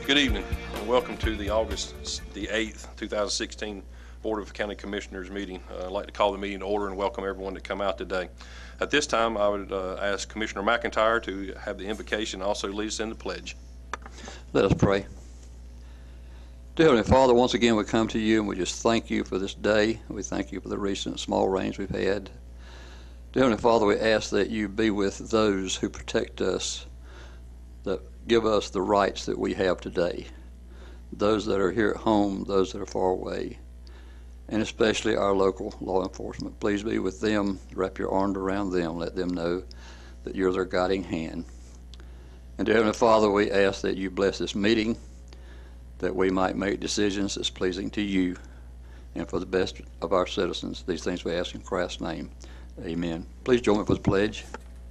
Good evening, and welcome to the August the 8th, 2016 Board of County Commissioners meeting. I'd like to call the meeting to order and welcome everyone to come out today. At this time, I would ask Commissioner McIntyre to have the invocation and also lead us in the pledge. Let us pray. Dear Heavenly Father, once again we come to you and we just thank you for this day. We thank you for the recent small rains we've had. Dear Heavenly Father, we ask that you be with those who protect us, that give us the rights that we have today, those that are here at home, those that are far away, and especially our local law enforcement. Please be with them, wrap your arms around them, let them know that you're their guiding hand. And dear Heavenly Father, we ask that you bless this meeting, that we might make decisions that's pleasing to you and for the best of our citizens. These things we ask in Christ's name. Amen. Please join me for the pledge.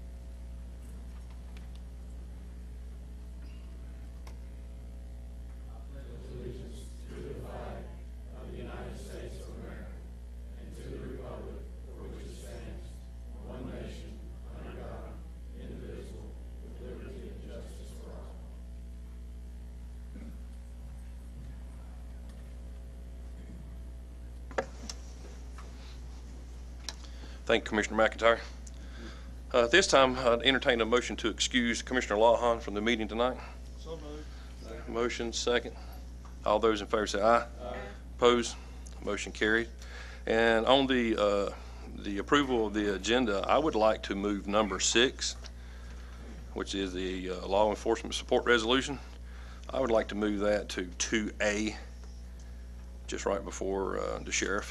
Thank you, Commissioner McIntyre. At this time, I'd entertain a motion to excuse Commissioner Lawhon from the meeting tonight. So moved. Motion, second. All those in favor say aye. Aye. Opposed? Motion carried. And on the approval of the agenda, I would like to move number 6, which is the law enforcement support resolution. I would like to move that to 2A, just right before the sheriff.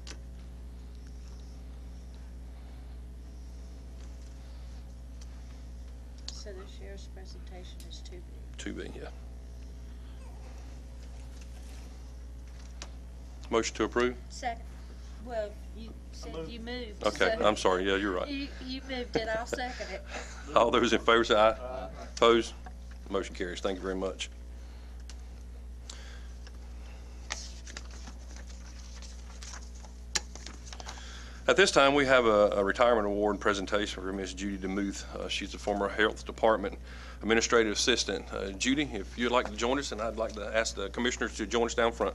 So the sheriff's presentation is 2B. 2B, yeah. Motion to approve? Second. Well, you said you moved. Okay, so I'm sorry. Yeah, you're right. You moved it. I'll second it. All those in favor say aye. Aye. Opposed? Motion carries. Thank you very much. At this time, we have a retirement award presentation for Ms. Judy DeMuth. She's a former Health Department Administrative Assistant. Judy, if you'd like to join us, and I'd like to ask the commissioners to join us down front.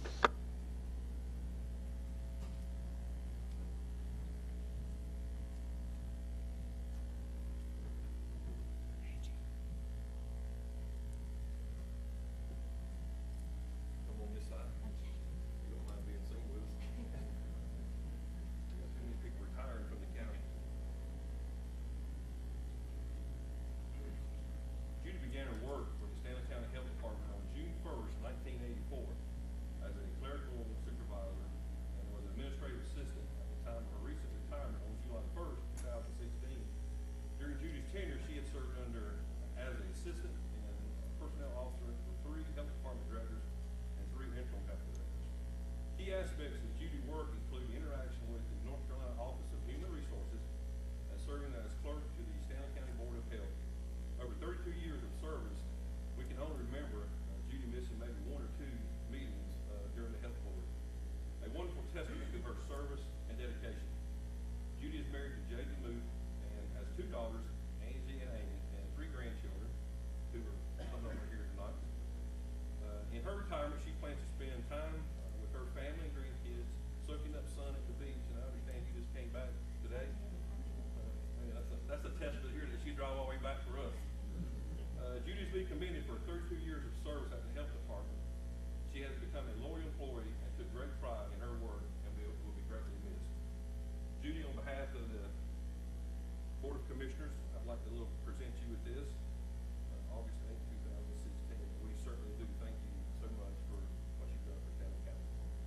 Aspects of Judy work include interaction with the North Carolina Office of Human Resources and serving as clerk to the Stanley County Board of Health. Over 32 years of service, we can only remember Judy missing maybe 1 or 2 meetings during the health board. A wonderful testament to her service and dedication. Judy is married to Jay DeMuth and has 2 daughters, Angie and Amy, and 3 grandchildren who are some over here tonight. In her retirement, she plans to spend time with her family and grandkids, soaking up sun at the beach, and I understand you just came back today. That's a testament here that she drove all the way back for us. Judy's been commended for 32 years of service at the health department. She has become a loyal employee and took great pride in her work and will be greatly missed. Judy, on behalf of the Board of Commissioners, I'd like to present you with this. August 8, 2016. We certainly do thank you so much for what you've done for Stanley County.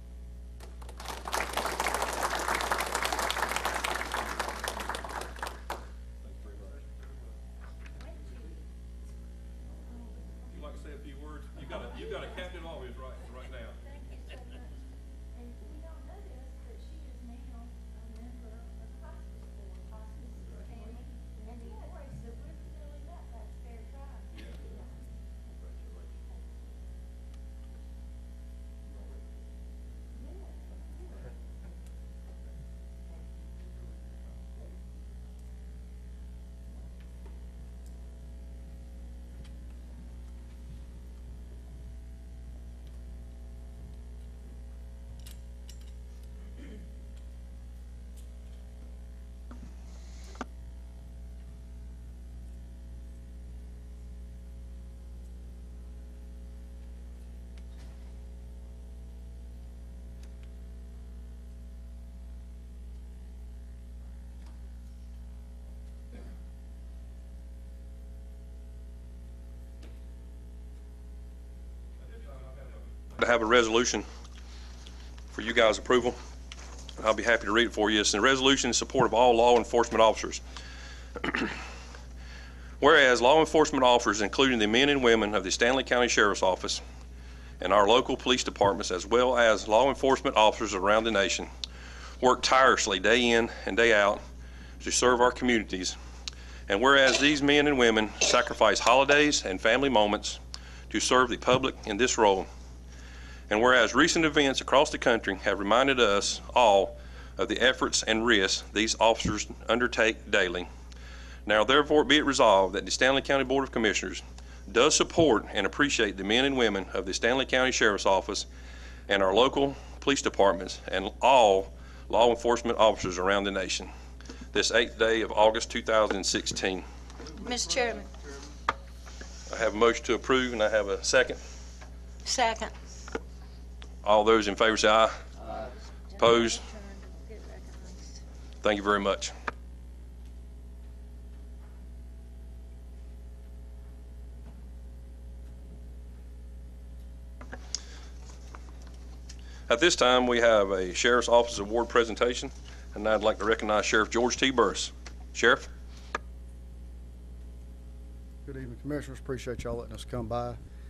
Thanks very much. Would you like to say a few words? You've got a captain always right now. Thank you so much. And we don't know this, but she is now a member of the hospice board, hospice family, and the boys, so we're filling up that spare time. Yeah. Congratulations. to have a resolution for you guys' approval. I'll be happy to read it for you. It's a resolution in support of all law enforcement officers. Whereas law enforcement officers, including the men and women of the Stanley County Sheriff's Office and our local police departments, as well as law enforcement officers around the nation, work tirelessly day in and day out to serve our communities. And whereas these men and women sacrifice holidays and family moments to serve the public in this role, and whereas recent events across the country have reminded us all of the efforts and risks these officers undertake daily, now therefore be it resolved that the Stanley County Board of Commissioners does support and appreciate the men and women of the Stanley County Sheriff's Office and our local police departments and all law enforcement officers around the nation. This 8th day of August 2016. Mr. Chairman. I have a motion to approve and I have a second. Second. All those in favor say aye. Aye. Opposed? Get recognized. Thank you very much. At this time, we have a Sheriff's Office Award presentation, and I'd like to recognize Sheriff George T. Burris. Sheriff? Good evening, Commissioners. Appreciate y'all letting us come by.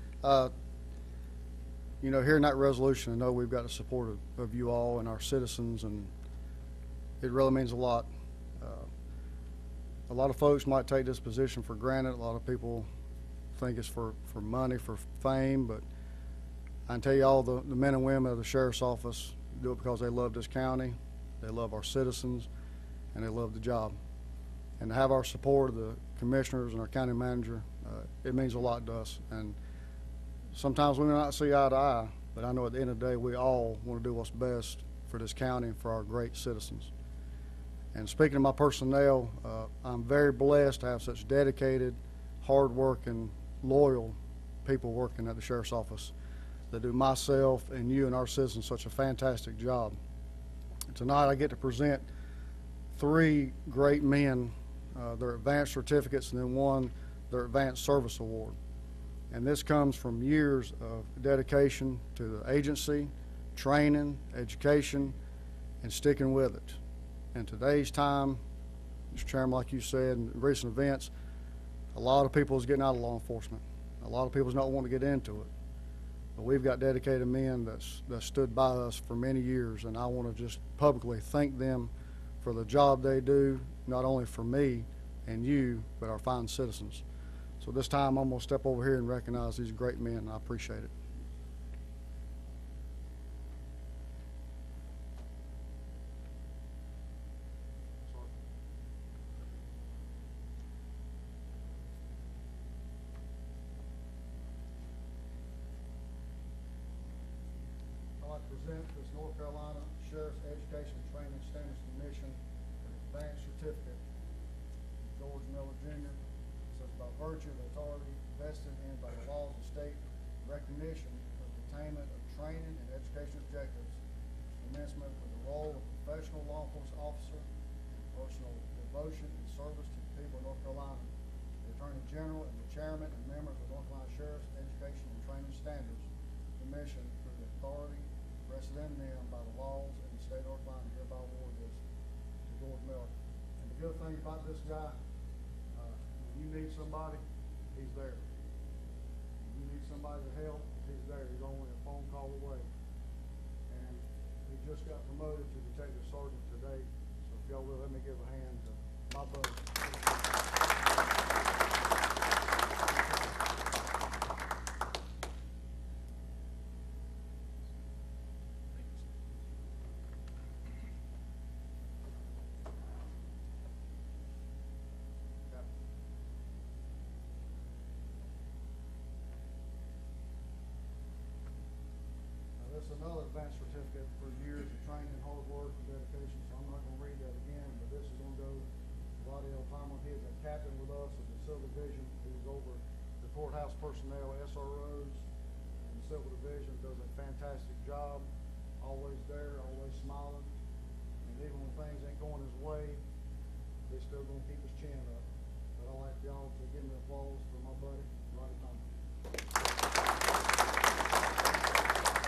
You know, hearing that resolution, I know we've got the support of you all and our citizens, and it really means a lot. A lot of folks might take this position for granted. A lot of people think it's for money, for fame, but I can tell you all the men and women of the Sheriff's Office do it because they love this county, they love our citizens, and they love the job. And to have our support of the commissioners and our county manager, it means a lot to us. And sometimes we may not see eye to eye, but I know at the end of the day, we all want to do what's best for this county and for our great citizens. And speaking of my personnel, I'm very blessed to have such dedicated, hard-working, loyal people working at the Sheriff's Office that do myself and you and our citizens such a fantastic job. Tonight I get to present 3 great men, their advanced certificates, and then one, their advanced service award. And this comes from years of dedication to the agency, training, education, and sticking with it. In today's time, Mr. Chairman, like you said, in recent events, a lot of people is getting out of law enforcement. A lot of people don't want to get into it. But we've got dedicated men that stood by us for many years, and I want to just publicly thank them for the job they do, not only for me and you, but our fine citizens. So this time I'm going to step over here and recognize these great men, and I appreciate it. I'd like to present this North Carolina Sheriff's Education and Training Standards Commission Advanced Certificate. George Miller Jr. says by virtue of authority vested in by the laws of the state, recognition of the attainment of training and education objectives, commencement with the role of professional law enforcement officer, and personal devotion and service to the people of North Carolina. The Attorney General and the Chairman and members of the North Carolina Sheriff's Education and Training Standards Commission through the authority vested in them by the laws in the state of North Carolina hereby award this to George Miller. And the good thing about this guy, when you need somebody, he's there. When you need somebody to help, he's there. He's only a phone call away. And he just got promoted to detective sergeant today. So if y'all will, let me give a hand to my buddy. This is another advanced certificate for years of training, hard work, and dedication, so I'm not going to read that again, but this is going to go to Roddy L. Palmer. He is a captain with us in the Civil Division. He was over the courthouse personnel, SROs, and the Civil Division. Does a fantastic job, always there, always smiling, and even when things ain't going his way, he's still going to keep his chin up. But I'd like y'all to give me applause for my buddy, Roddy Palmer.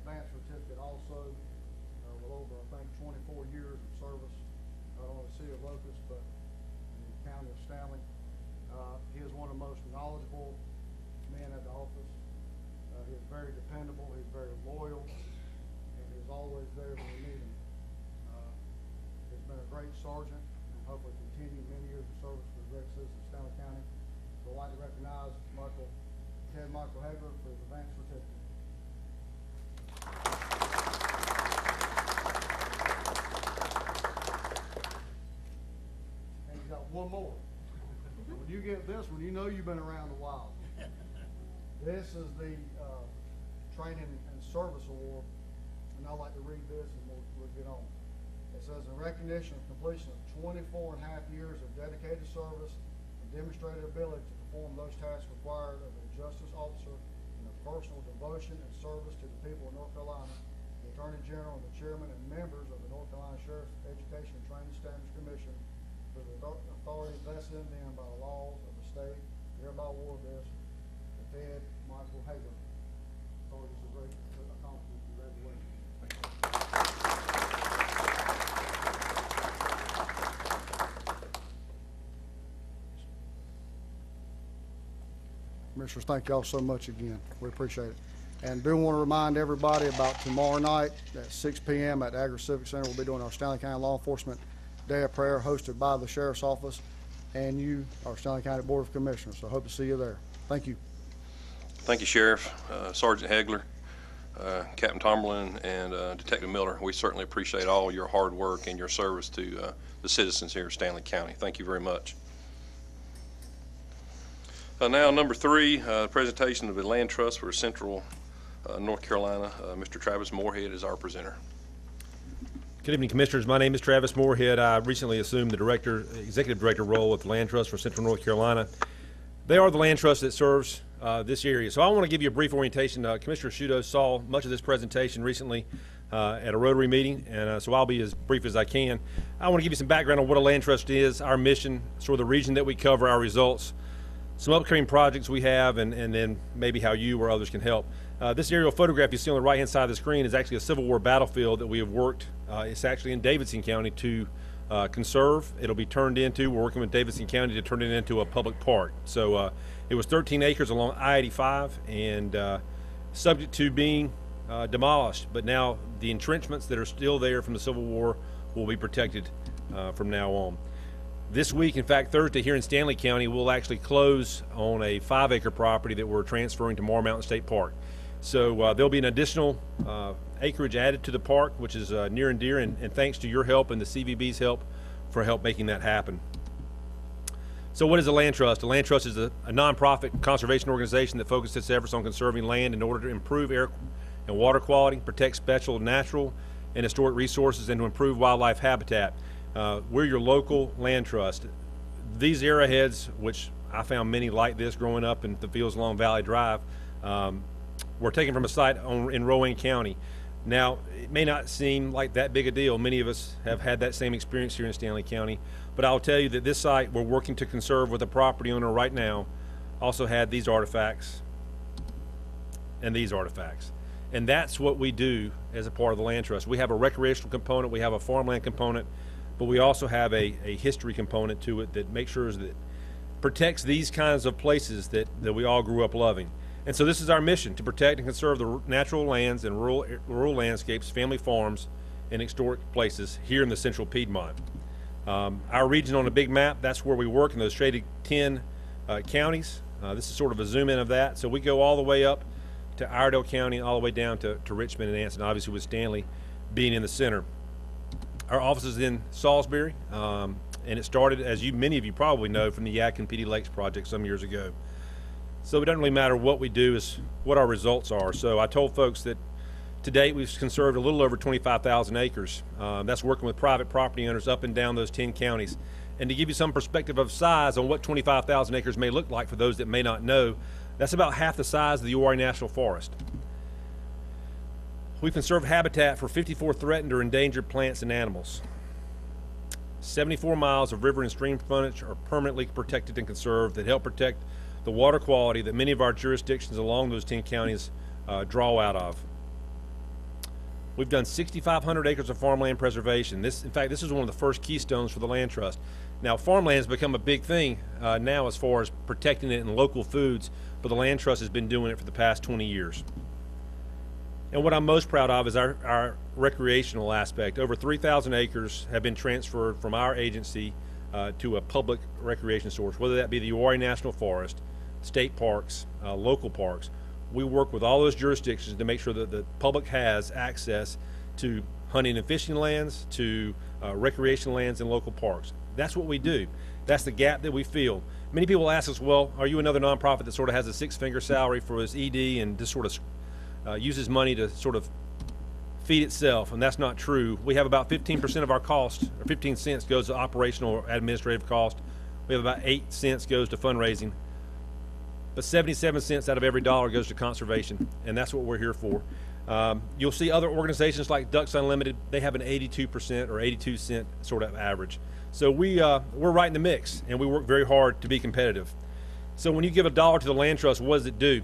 advanced certificate also, with over, I think, 24 years of service, not only the city of Locust, but in the county of Stanley. He is one of the most knowledgeable men at the office. He is very dependable, he's very loyal, and he's always there when we need him. He's been a great sergeant, and hopefully continue many years of service for the great citizens of Stanley County. So I'd like to recognize Ted Michael Hagler for his advanced certificate. And he's got one more. When you get this one, you know you've been around a while. This is the Training and Service Award, and I'd like to read this and we'll get on. It says, in recognition of completion of 24 and a half years of dedicated service and demonstrated ability to perform those tasks required of a justice officer and of personal devotion and service to the people of North Carolina, the Attorney General and the Chairman and members of the North Carolina Sheriff's Education and Training Standards Commission, for the authority vested in them by the laws of the state, hereby award this to Ted Michael Hagler. So it's a great accomplishment. Congratulations. Commissioners, thank y'all so much again. We appreciate it. And do want to remind everybody about tomorrow night at 6 p.m. at Agri Civic Center. We'll be doing our Stanley County Law Enforcement Day of Prayer, hosted by the Sheriff's Office and you, our Stanley County Board of Commissioners. So I hope to see you there. Thank you. Thank you, Sheriff, Sergeant Hagler, Captain Tomberlin, and Detective Miller. We certainly appreciate all your hard work and your service to the citizens here in Stanley County. Thank you very much. Now, number 3, presentation of the Land Trust for Central North Carolina. Mr. Travis Moorhead is our presenter. Good evening, Commissioners. My name is Travis Moorhead. I recently assumed the Executive Director role at the Land Trust for Central North Carolina. They are the land trust that serves this area. So I want to give you a brief orientation. Commissioner Sciutto saw much of this presentation recently at a Rotary meeting, and so I'll be as brief as I can. I want to give you some background on what a land trust is, our mission, sort of the region that we cover, our results, some upcoming projects we have, and then maybe how you or others can help. This aerial photograph you see on the right-hand side of the screen is actually a Civil War battlefield that we have worked. It's actually in Davidson County to conserve. It'll be turned into, we're working with Davidson County to turn it into a public park. So it was 13 acres along I-85 and subject to being demolished. But now the entrenchments that are still there from the Civil War will be protected from now on. This week, in fact, Thursday here in Stanley County, we'll actually close on a 5-acre property that we're transferring to Moore Mountain State Park. So there'll be an additional acreage added to the park, which is near and dear, and thanks to your help and the CVB's help for help making that happen. So what is a land trust? A land trust is a nonprofit conservation organization that focuses its efforts on conserving land in order to improve air and water quality, protect special natural and historic resources, and to improve wildlife habitat. We're your local land trust. These arrowheads, which I found many like this growing up in the fields along Valley Drive, were taken from a site in Rowan County. Now, it may not seem like that big a deal. Many of us have had that same experience here in Stanley County, but I'll tell you that this site we're working to conserve with a property owner right now also had these artifacts and these artifacts. And that's what we do as a part of the land trust. We have a recreational component, we have a farmland component, but we also have a history component to it that makes sure that protects these kinds of places that we all grew up loving. And so this is our mission, to protect and conserve the natural lands and rural landscapes, family farms, and historic places here in the central Piedmont. Our region on a big map, that's where we work in those shaded 10 counties. This is sort of a zoom in of that. So we go all the way up to Iredell County, all the way down to Richmond and Anson, obviously with Stanley being in the center. Our office is in Salisbury, and it started, as many of you probably know, from the Yadkin PD Lakes project some years ago. So it doesn't really matter what we do, is what our results are. So I told folks that to date we've conserved a little over 25,000 acres. That's working with private property owners up and down those 10 counties. And to give you some perspective of size on what 25,000 acres may look like for those that may not know, that's about half the size of the Uwharrie National Forest. We've conserved habitat for 54 threatened or endangered plants and animals. 74 miles of river and stream frontage are permanently protected and conserved that help protect the water quality that many of our jurisdictions along those 10 counties draw out of. We've done 6,500 acres of farmland preservation. In fact, this is one of the first keystones for the land trust. Now, farmland has become a big thing now as far as protecting it and local foods, but the land trust has been doing it for the past 20 years. And what I'm most proud of is our recreational aspect. Over 3,000 acres have been transferred from our agency to a public recreation source, whether that be the Uwharrie National Forest, state parks, local parks. We work with all those jurisdictions to make sure that the public has access to hunting and fishing lands, to recreation lands and local parks. That's what we do. That's the gap that we fill. Many people ask us, well, are you another nonprofit that sort of has a six-figure salary for its ED and just sort of uses money to sort of feed itself? And that's not true. We have about 15% of our cost, or 15 cents goes to operational or administrative cost. We have about 8 cents goes to fundraising. But 77 cents out of every dollar goes to conservation, and that's what we're here for. You'll see other organizations like Ducks Unlimited, they have an 82% or 82 cent sort of average. So we're right in the mix, and we work very hard to be competitive. So when you give a dollar to the land trust, what does it do?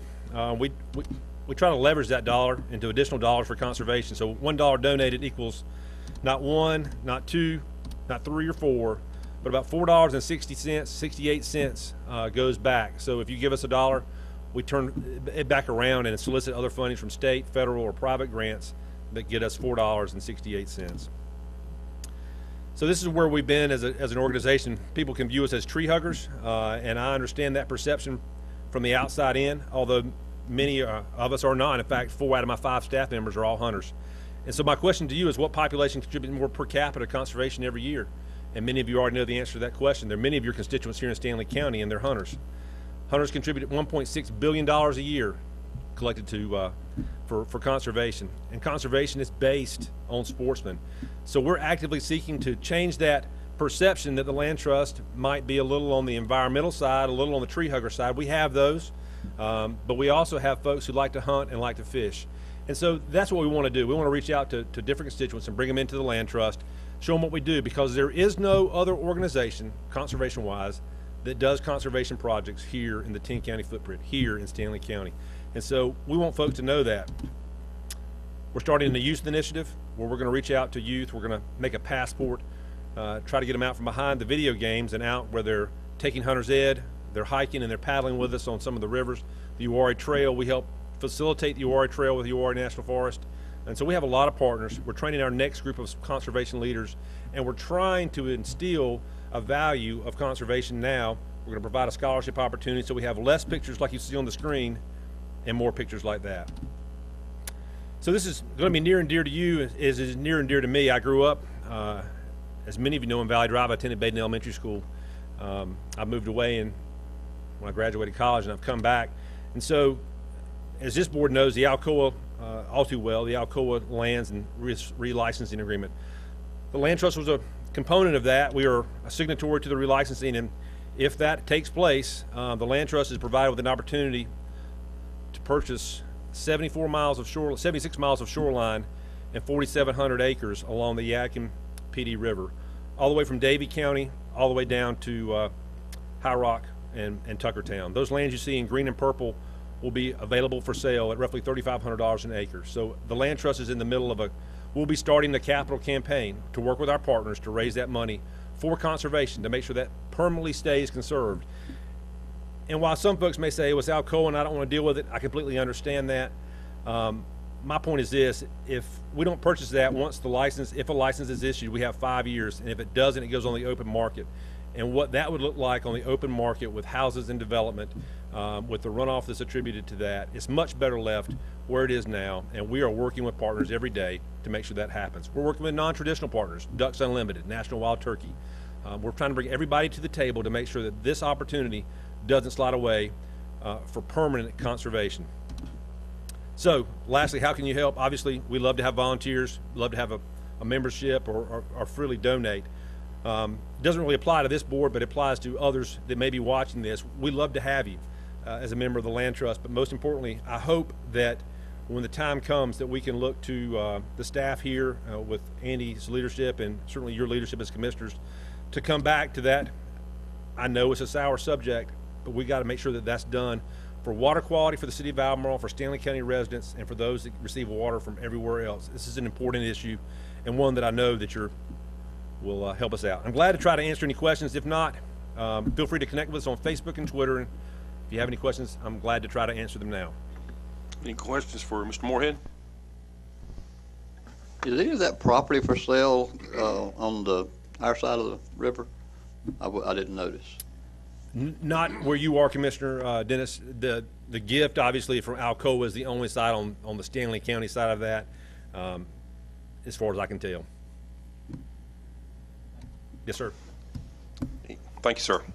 We try to leverage that dollar into additional dollars for conservation. So $1 donated equals not 1, not 2, not 3 or 4, but about $4.60, 68 cents goes back. So if you give us a dollar, we turn it back around and solicit other funding from state, federal, or private grants that get us $4.68. So this is where we've been as an organization. People can view us as tree huggers, and I understand that perception from the outside in, although many of us are not. In fact, 4 out of my 5 staff members are all hunters. And so my question to you is, what population contributes more per capita to conservation every year? And many of you already know the answer to that question. There are many of your constituents here in Stanly County, and they're hunters. Hunters contribute $1.6 billion a year collected to for conservation. And conservation is based on sportsmen. So we're actively seeking to change that perception that the land trust might be a little on the environmental side, a little on the tree hugger side. We have those, but we also have folks who like to hunt and like to fish. And so that's what we want to do. We want to reach out to different constituents and bring them into the land trust, show them what we do, because there is no other organization, conservation-wise, that does conservation projects here in the 10-county footprint, here in Stanly County. And so we want folks to know that. We're starting the youth initiative where we're going to reach out to youth. We're going to make a passport, try to get them out from behind the video games and out where they're taking hunter's ed, they're hiking and they're paddling with us on some of the rivers. The Uwharrie Trail, we help facilitate the Uwharrie Trail with the Uwharrie National Forest. And so we have a lot of partners. We're training our next group of conservation leaders, and we're trying to instill a value of conservation now. We're going to provide a scholarship opportunity so we have less pictures like you see on the screen and more pictures like that. So this is going to be near and dear to you as is near and dear to me. I grew up, as many of you know, in Valley Drive. I attended Baden Elementary School. I moved away when I graduated college, and I've come back. And so, as this board knows, the Alcoa, all too well, the Alcoa lands and relicensing agreement. The land trust was a component of that. We are a signatory to the relicensing, and if that takes place, the land trust is provided with an opportunity to purchase 76 miles of shoreline and 4,700 acres along the Yadkin PD River, all the way from Davie County, all the way down to High Rock and Tuckertown. Those lands you see in green and purple will be available for sale at roughly $3,500 an acre. So the land trust is in the middle of we'll be starting the capital campaign to work with our partners to raise that money for conservation, to make sure that permanently stays conserved. And while some folks may say, well, it's Alcoa and I don't want to deal with it, I completely understand that. My point is this: if we don't purchase that, if a license is issued, we have 5 years, and if it doesn't, it goes on the open market. And what that would look like on the open market with houses and development, with the runoff that's attributed to that, it's much better left where it is now, and we are working with partners every day to make sure that happens. We're working with non-traditional partners, Ducks Unlimited, National Wild Turkey. We're trying to bring everybody to the table to make sure that this opportunity doesn't slide away for permanent conservation. So, lastly, how can you help? Obviously, we love to have volunteers, love to have a membership or freely donate. Doesn't really apply to this board, but it applies to others that may be watching this. We love to have you as a member of the Land Trust, but most importantly, I hope that when the time comes that we can look to the staff here with Andy's leadership and certainly your leadership as commissioners to come back to that. I know it's a sour subject, but we got to make sure that that's done for water quality for the city of Albemarle, for Stanley County residents, and for those that receive water from everywhere else. This is an important issue and one that I know that will help us out. I'm glad to try to answer any questions. If not, feel free to connect with us on Facebook and Twitter. And if you have any questions, I'm glad to try to answer them now. Any questions for Mr. Moorhead? Is any of that property for sale on our side of the river? I didn't notice. Not where you are, Commissioner Dennis. The gift, obviously, from Alcoa is the only side on the Stanley County side of that, as far as I can tell. Yes, sir. Thank you, sir.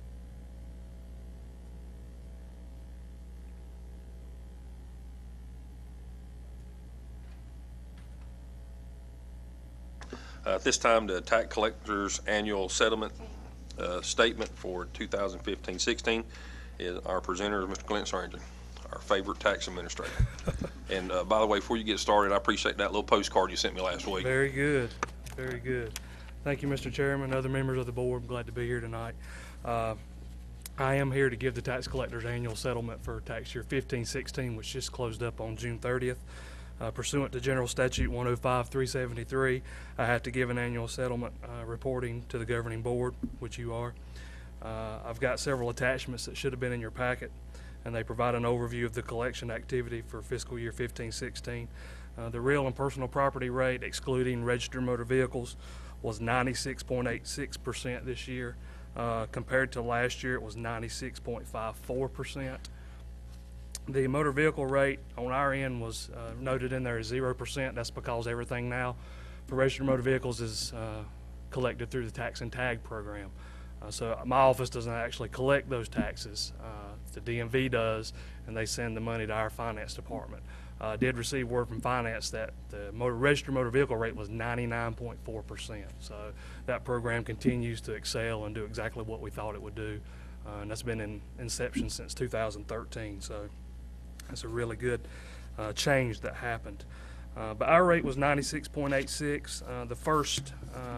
At this time, the tax collector's annual settlement statement for 2015-16 is our presenter, Mr. Clint Swearingen, our favorite tax administrator. And by the way, before you get started, I appreciate that little postcard you sent me last week. Very good, very good. Thank you, Mr. Chairman, other members of the board. I'm glad to be here tonight. I am here to give the tax collector's annual settlement for tax year 15-16, which just closed up on June 30th. Pursuant to General Statute 105-373, I have to give an annual settlement reporting to the governing board, which you are. I've got several attachments that should have been in your packet, and they provide an overview of the collection activity for fiscal year 15-16. The real and personal property rate, excluding registered motor vehicles, was 96.86% this year. Compared to last year, it was 96.54%. The motor vehicle rate on our end was noted in there as 0%. That's because everything now for registered motor vehicles is collected through the tax and tag program. So my office doesn't actually collect those taxes. The DMV does, and they send the money to our finance department. I did receive word from finance that the registered motor vehicle rate was 99.4%. So that program continues to excel and do exactly what we thought it would do. And that's been in inception since 2013. So that's a really good change that happened. But our rate was 96.86. The first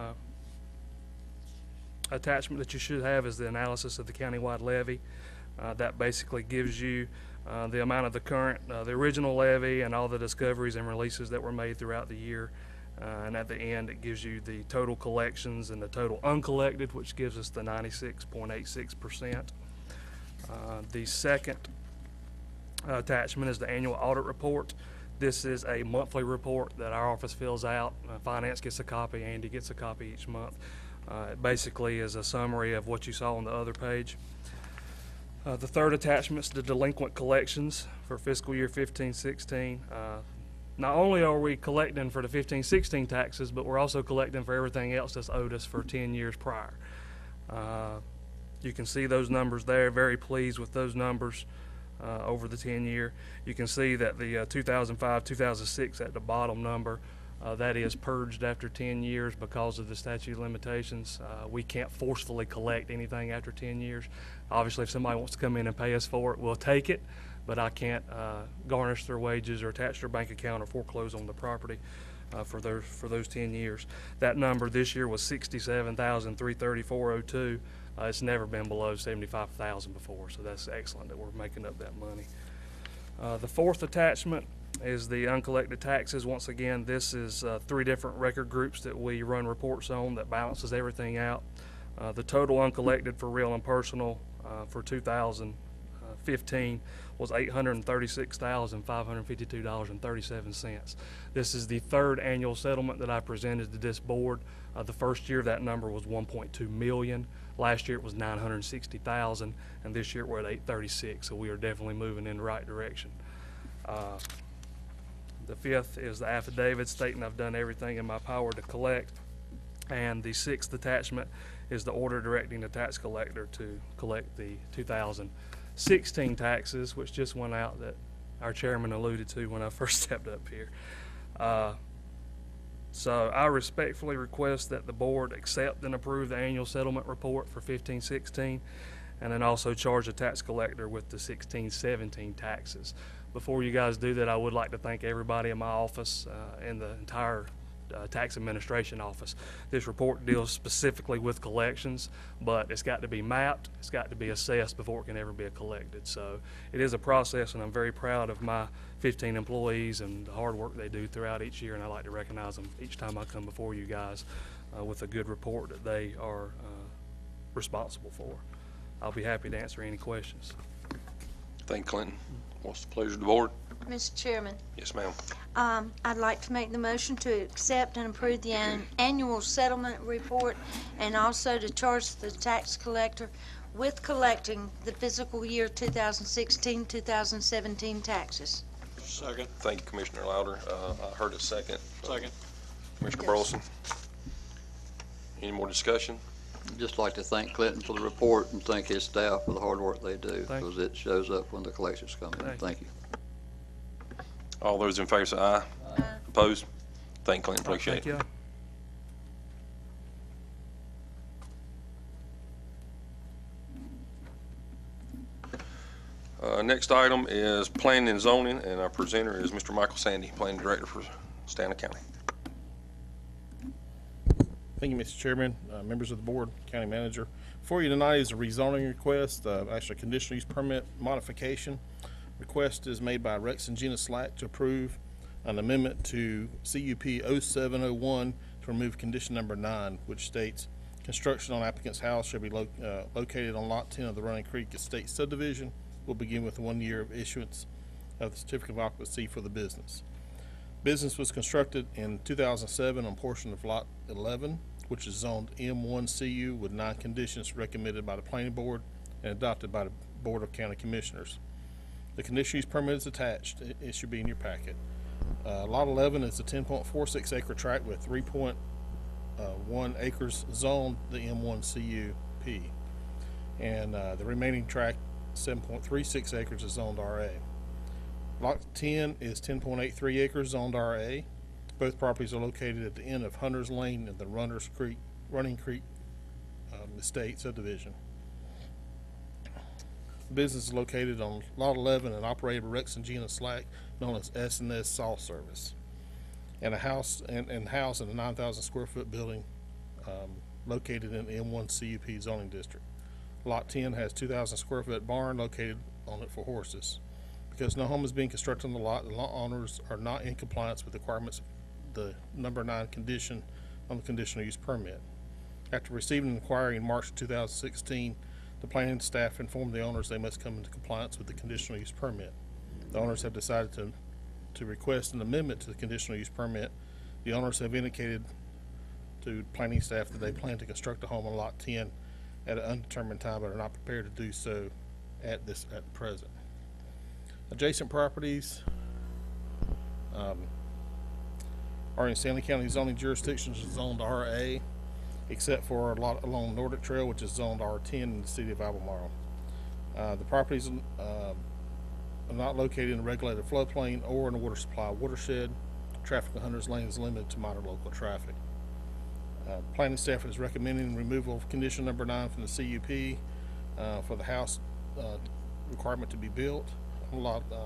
attachment that you should have is the analysis of the countywide levy. That basically gives you the amount of the current, the original levy and all the discoveries and releases that were made throughout the year. And at the end, it gives you the total collections and the total uncollected, which gives us the 96.86%. The second attachment is the annual audit report. This is a monthly report that our office fills out. Finance gets a copy, Andy gets a copy each month. It basically is a summary of what you saw on the other page. The third attachment is the delinquent collections for fiscal year 15-16. Not only are we collecting for the 15-16 taxes, but we're also collecting for everything else that's owed us for 10 years prior. You can see those numbers there. Very pleased with those numbers over the 10-year. You can see that the 2005-2006 at the bottom number, that is purged after 10 years because of the statute of limitations. We can't forcefully collect anything after 10 years. Obviously, if somebody wants to come in and pay us for it, we'll take it, but I can't garnish their wages or attach their bank account or foreclose on the property for those 10 years. That number this year was $67,334.02. It's never been below $75,000 before, so that's excellent that we're making up that money. The fourth attachment is the uncollected taxes. Once again, this is 3 different record groups that we run reports on that balances everything out. The total uncollected for real and personal for 2015 was $836,552.37. This is the third annual settlement that I presented to this board. The first year that number was $1.2 million. Last year it was $960,000, and this year we're at $836. So we are definitely moving in the right direction. The fifth is the affidavit stating I've done everything in my power to collect. And the sixth attachment is the order directing the tax collector to collect the 2016 taxes, which just went out, that our chairman alluded to when I first stepped up here. So I respectfully request that the board accept and approve the annual settlement report for 15-16, and then also charge the tax collector with the 16-17 taxes. Before you guys do that, I would like to thank everybody in my office and the entire Tax Administration Office. This report deals specifically with collections, but it's got to be mapped, it's got to be assessed before it can ever be collected. So it is a process, and I'm very proud of my 15 employees and the hard work they do throughout each year, and I like to recognize them each time I come before you guys with a good report that they are responsible for. I'll be happy to answer any questions. Thank you, Clinton. What's the pleasure of the board? Mr. Chairman, Yes, ma'am. I'd like to make the motion to accept and approve the annual settlement report and also to charge the tax collector with collecting the fiscal year 2016-2017 taxes. Second. Thank you, Commissioner Louder. I heard a second. Second. Commissioner Burleson. Any more discussion? Just like to thank Clinton for the report and thank his staff for the hard work they do, Thank you. because it shows up when the collections come in. Thank you. Thank you. All those in favor say aye. Opposed? Thank you, Clinton. Appreciate Thank it. you. Next item is planning and zoning, and our presenter is Mr. Michael Sandy, Planning Director for Stanley County. Thank you, Mr. Chairman, members of the board, county manager. For you tonight is a rezoning request, actually a conditional use permit modification. Request is made by Rex and Gina Slack to approve an amendment to CUP 0701 to remove condition number 9, which states construction on applicant's house shall be located on lot 10 of the Running Creek Estate subdivision. Will begin with 1 year of issuance of the certificate of occupancy for the business. Business was constructed in 2007 on a portion of lot 11, which is zoned M1CU with 9 conditions recommended by the planning board and adopted by the Board of County Commissioners. The conditional use permit is attached. It should be in your packet. Lot 11 is a 10.46 acre tract with 3.1 acres zoned the M1CUP, and the remaining tract, 7.36 acres, is zoned RA. Lot 10 is 10.83 acres zoned RA. Both properties are located at the end of Hunter's Lane and the Running Creek Estate subdivision. The business is located on lot 11 and operated by Rex and Gina Slack, known as S&S Salt Service, and house in a 9,000 square foot building located in the M1 CUP zoning district. Lot 10 has 2,000 square foot barn located on it for horses. Because no home is being constructed on the lot owners are not in compliance with the requirements of the number 9 condition on the conditional use permit. After receiving an inquiry in March of 2016, the planning staff informed the owners they must come into compliance with the conditional use permit. The owners have decided to request an amendment to the conditional use permit. The owners have indicated to planning staff that they plan to construct a home on lot 10 at an undetermined time, but are not prepared to do so at present. Adjacent properties are in Stanley County zoning jurisdictions zoned RA, except for a lot along Nordic Trail, which is zoned R10 in the city of Albemarle. The properties are not located in a regulated floodplain or in a water supply watershed. Traffic on Hunter's Lane is limited to minor local traffic. Planning staff is recommending removal of condition number 9 from the CUP for the house requirement to be built on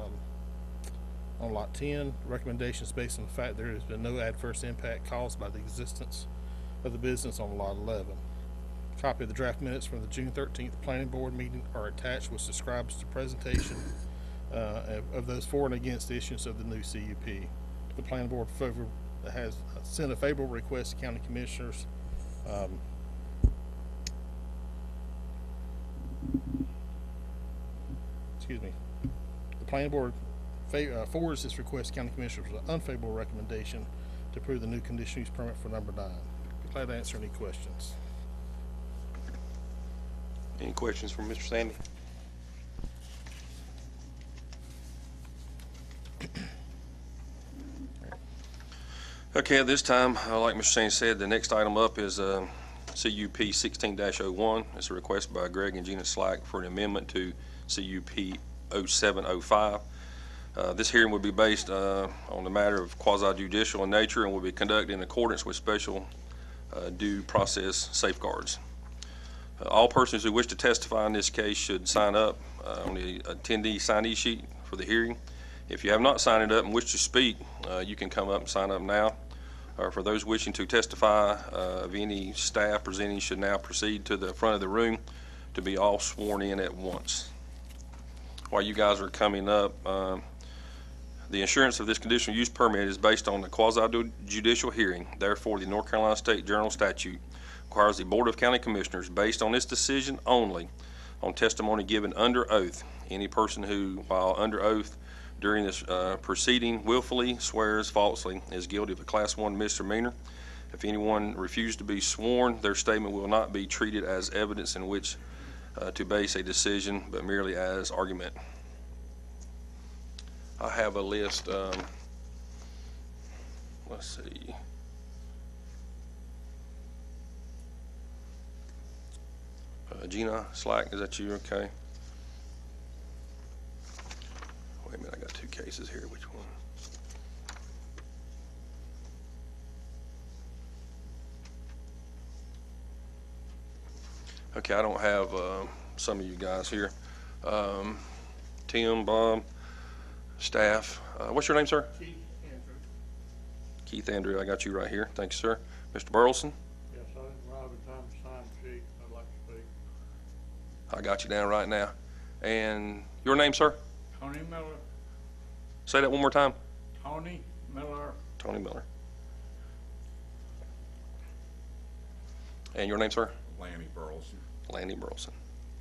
lot 10. Recommendations based on the fact there has been no adverse impact caused by the existence of the business on lot 11. Copy of the draft minutes from the June 13th planning board meeting are attached, which describes the presentation of those for and against the issuance of the new CUP. The planning board has sent a favorable request to county commissioners. The planning board forwards this request to county commissioners with an unfavorable recommendation to approve the new conditional use permit for number 9. Be glad to answer any questions. Any questions from Mr. Sandy? Okay, at this time, like Mr. Sandy said, the next item up is CUP 16-01. It's a request by Greg and Gina Slack for an amendment to CUP 0705. This hearing will be based on the matter of quasi-judicial in nature and will be conducted in accordance with special due process safeguards. All persons who wish to testify in this case should sign up on the attendee signee sheet for the hearing. If you have not signed it up and wish to speak, you can come up and sign up now, For those wishing to testify of any staff presenting should now proceed to the front of the room to be all sworn in at once. While you guys are coming up, the insurance of this conditional use permit is based on the quasi-judicial hearing. Therefore, the North Carolina State General Statute requires the Board of County Commissioners, based on its decision only, on testimony given under oath. Any person who, while under oath during this proceeding, willfully swears falsely is guilty of a Class 1 misdemeanor. If anyone refuses to be sworn, their statement will not be treated as evidence in which to base a decision, but merely as argument. I have a list. Let's see. Gina Slack, is that you? Okay. Wait a minute, I got two cases here. Which one? Okay, I don't have some of you guys here. Tim, Bob, staff. What's your name, sir? Keith Andrew. Keith Andrew, I got you right here. Thank you, sir. Mr. Burleson, Yes, I didn't arrive in time to sign the sheet. I'd like to speak. I got you down right now. And your name, sir? Tony Miller. Say that one more time. Tony Miller. Tony Miller. And your name, sir? Lanny Burleson. Lanny Burleson.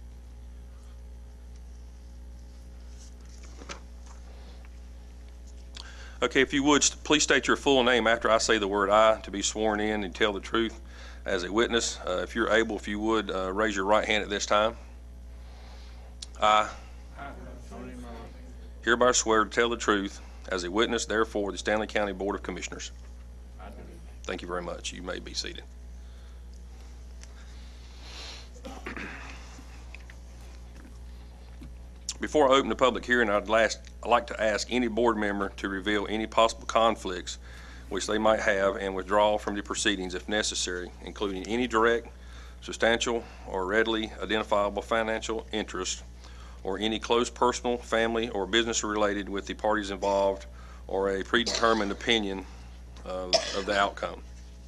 Okay, if you would, please state your full name after I say the word "I" to be sworn in and tell the truth as a witness. If you're able, if you would, raise your right hand at this time. I Tony Miller. hereby swear to tell the truth as a witness, therefore, the Stanley County Board of Commissioners. I do. Thank you very much. You may be seated. Before I open the public hearing, I'd like to ask any board member to reveal any possible conflicts which they might have and withdraw from the proceedings if necessary, including any direct, substantial, or readily identifiable financial interest, or any close personal, family, or business related with the parties involved, or a predetermined opinion of the outcome.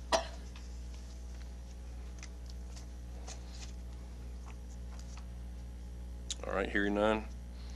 All right, hearing none,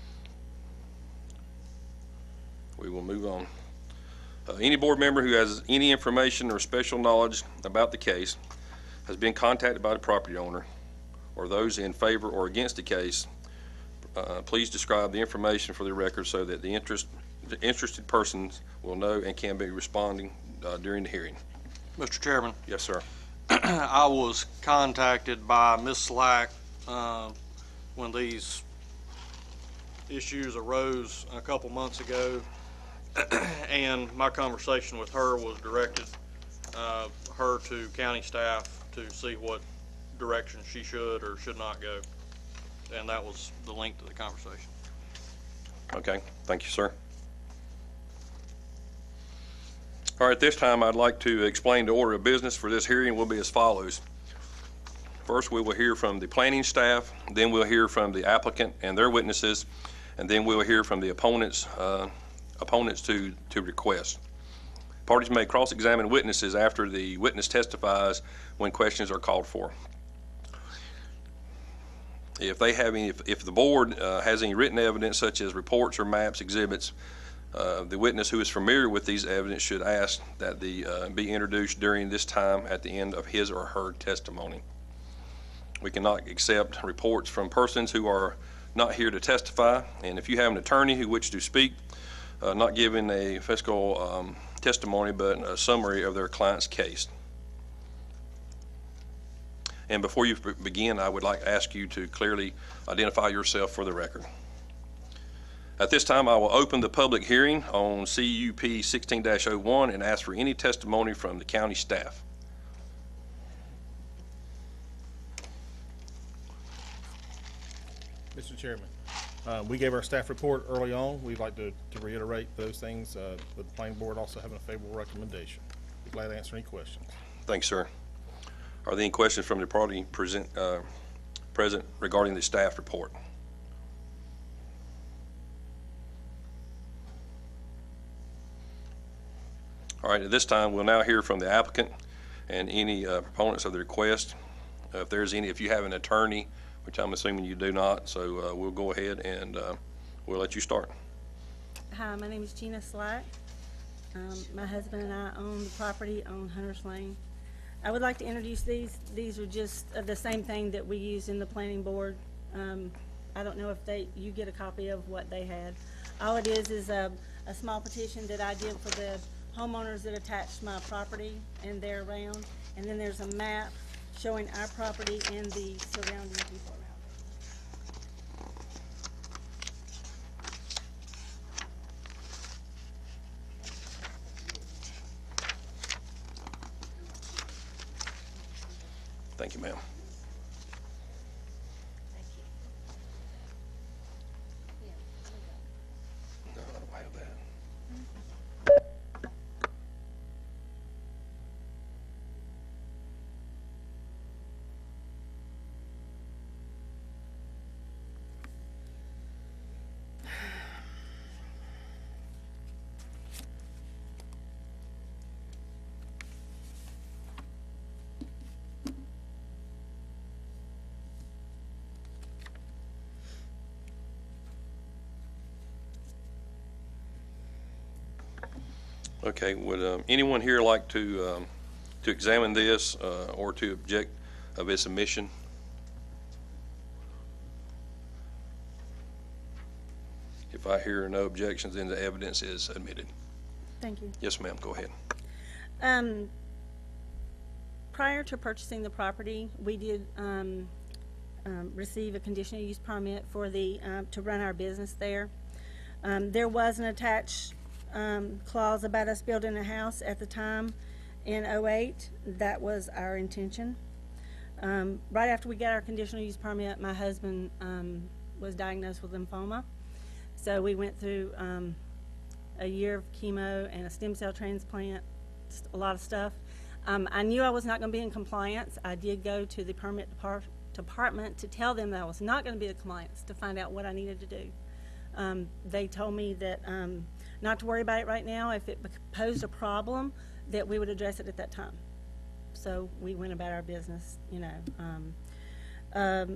we will move on. Any board member who has any information or special knowledge about the case has been contacted by the property owner or those in favor or against the case, please describe the information for the record so that the interested persons will know and can be responding during the hearing. Mr. Chairman, Yes, sir. I was contacted by Ms. Slack when these issues arose a couple months ago, and my conversation with her was directed her to county staff to see what direction she should or should not go, and that was the length of the conversation. Okay, thank you, sir. All right, at this time, I'd like to explain the order of business for this hearing will be as follows. First, we will hear from the planning staff, then we'll hear from the applicant and their witnesses, and then we'll hear from the opponents to request. Parties may cross-examine witnesses after the witness testifies when questions are called for. If the board has any written evidence such as reports or maps, exhibits, the witness who is familiar with these evidence should ask that be introduced during this time at the end of his or her testimony. We cannot accept reports from persons who are not here to testify, and if you have an attorney who wishes to speak, not giving a fiscal testimony but a summary of their client's case. And before you begin, I would like to ask you to clearly identify yourself for the record. At this time, I will open the public hearing on CUP 16-01 and ask for any testimony from the county staff. Mr. Chairman, we gave our staff report early on. We'd like to reiterate those things. The planning board also having a favorable recommendation. Be glad to answer any questions. Thanks, sir. Are there any questions from the party present regarding the staff report? All right, at this time, we'll now hear from the applicant and any proponents of the request. If there's any, if you have an attorney, which I'm assuming you do not, so we'll go ahead and we'll let you start. Hi, my name is Gina Slack. My husband and I own the property on Hunters Lane. I would like to introduce these. These are just the same thing that we used in the planning board. I don't know if you get a copy of what they had. All it is a small petition that I did for the homeowners that attached my property and they're around. And then there's a map showing our property and the surrounding people around it. Thank you, ma'am. No, I don't have that. Okay, would anyone here like to examine this or to object of its submission? If I hear no objections, then the evidence is admitted. Thank you. Yes, ma'am, go ahead. Prior to purchasing the property, we did receive a conditional use permit for to run our business there. There was an attached clause about us building a house at the time in '08. That was our intention. Right after we got our conditional use permit, my husband was diagnosed with lymphoma. So we went through a year of chemo and a stem cell transplant, a lot of stuff. I knew I was not going to be in compliance. I did go to the permit department to tell them that I was not going to be in compliance, to find out what I needed to do. They told me that not to worry about it right now. If it posed a problem, that we would address it at that time. So we went about our business, you know.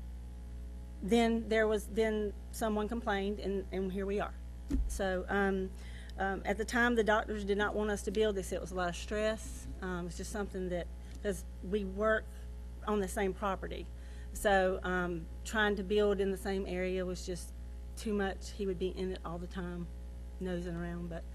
Then someone complained, and here we are. So at the time, the doctors did not want us to build. They said it was a lot of stress. It's just something that, because we work on the same property, so trying to build in the same area was just too much. He would be in it all the time, nosing around. But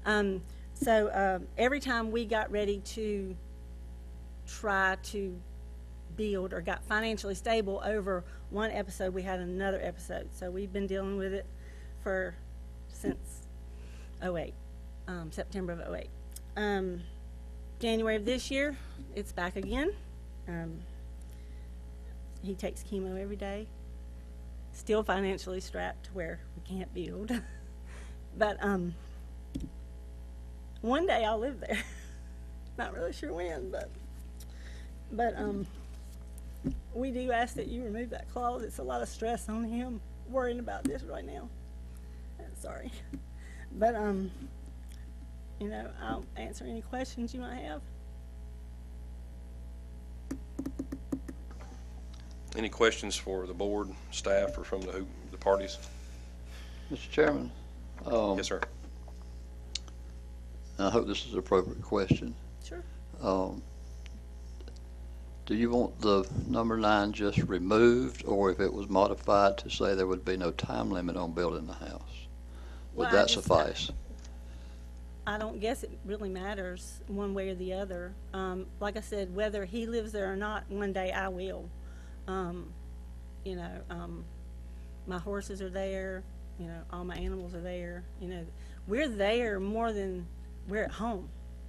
every time we got ready to try to build or got financially stable over one episode, we had another episode. So we've been dealing with it since '08, September of '08. January of this year, it's back again. He takes chemo every day, still financially strapped to where we can't build. But one day I'll live there. Not really sure when, but we do ask that you remove that clause. It's a lot of stress on him worrying about this right now. Sorry. But you know, I'll answer any questions you might have. Any questions for the board, staff, or from the parties? Mr. Chairman? Yes, sir. I hope this is an appropriate question. Sure. Do you want the number 9 just removed, or if it was modified to say there would be no time limit on building the house? Would Well, that suffice? I don't guess it really matters one way or the other. Like I said, whether he lives there or not, one day I will. You know, my horses are there, you know, all my animals are there. You know, we're there more than we're at home.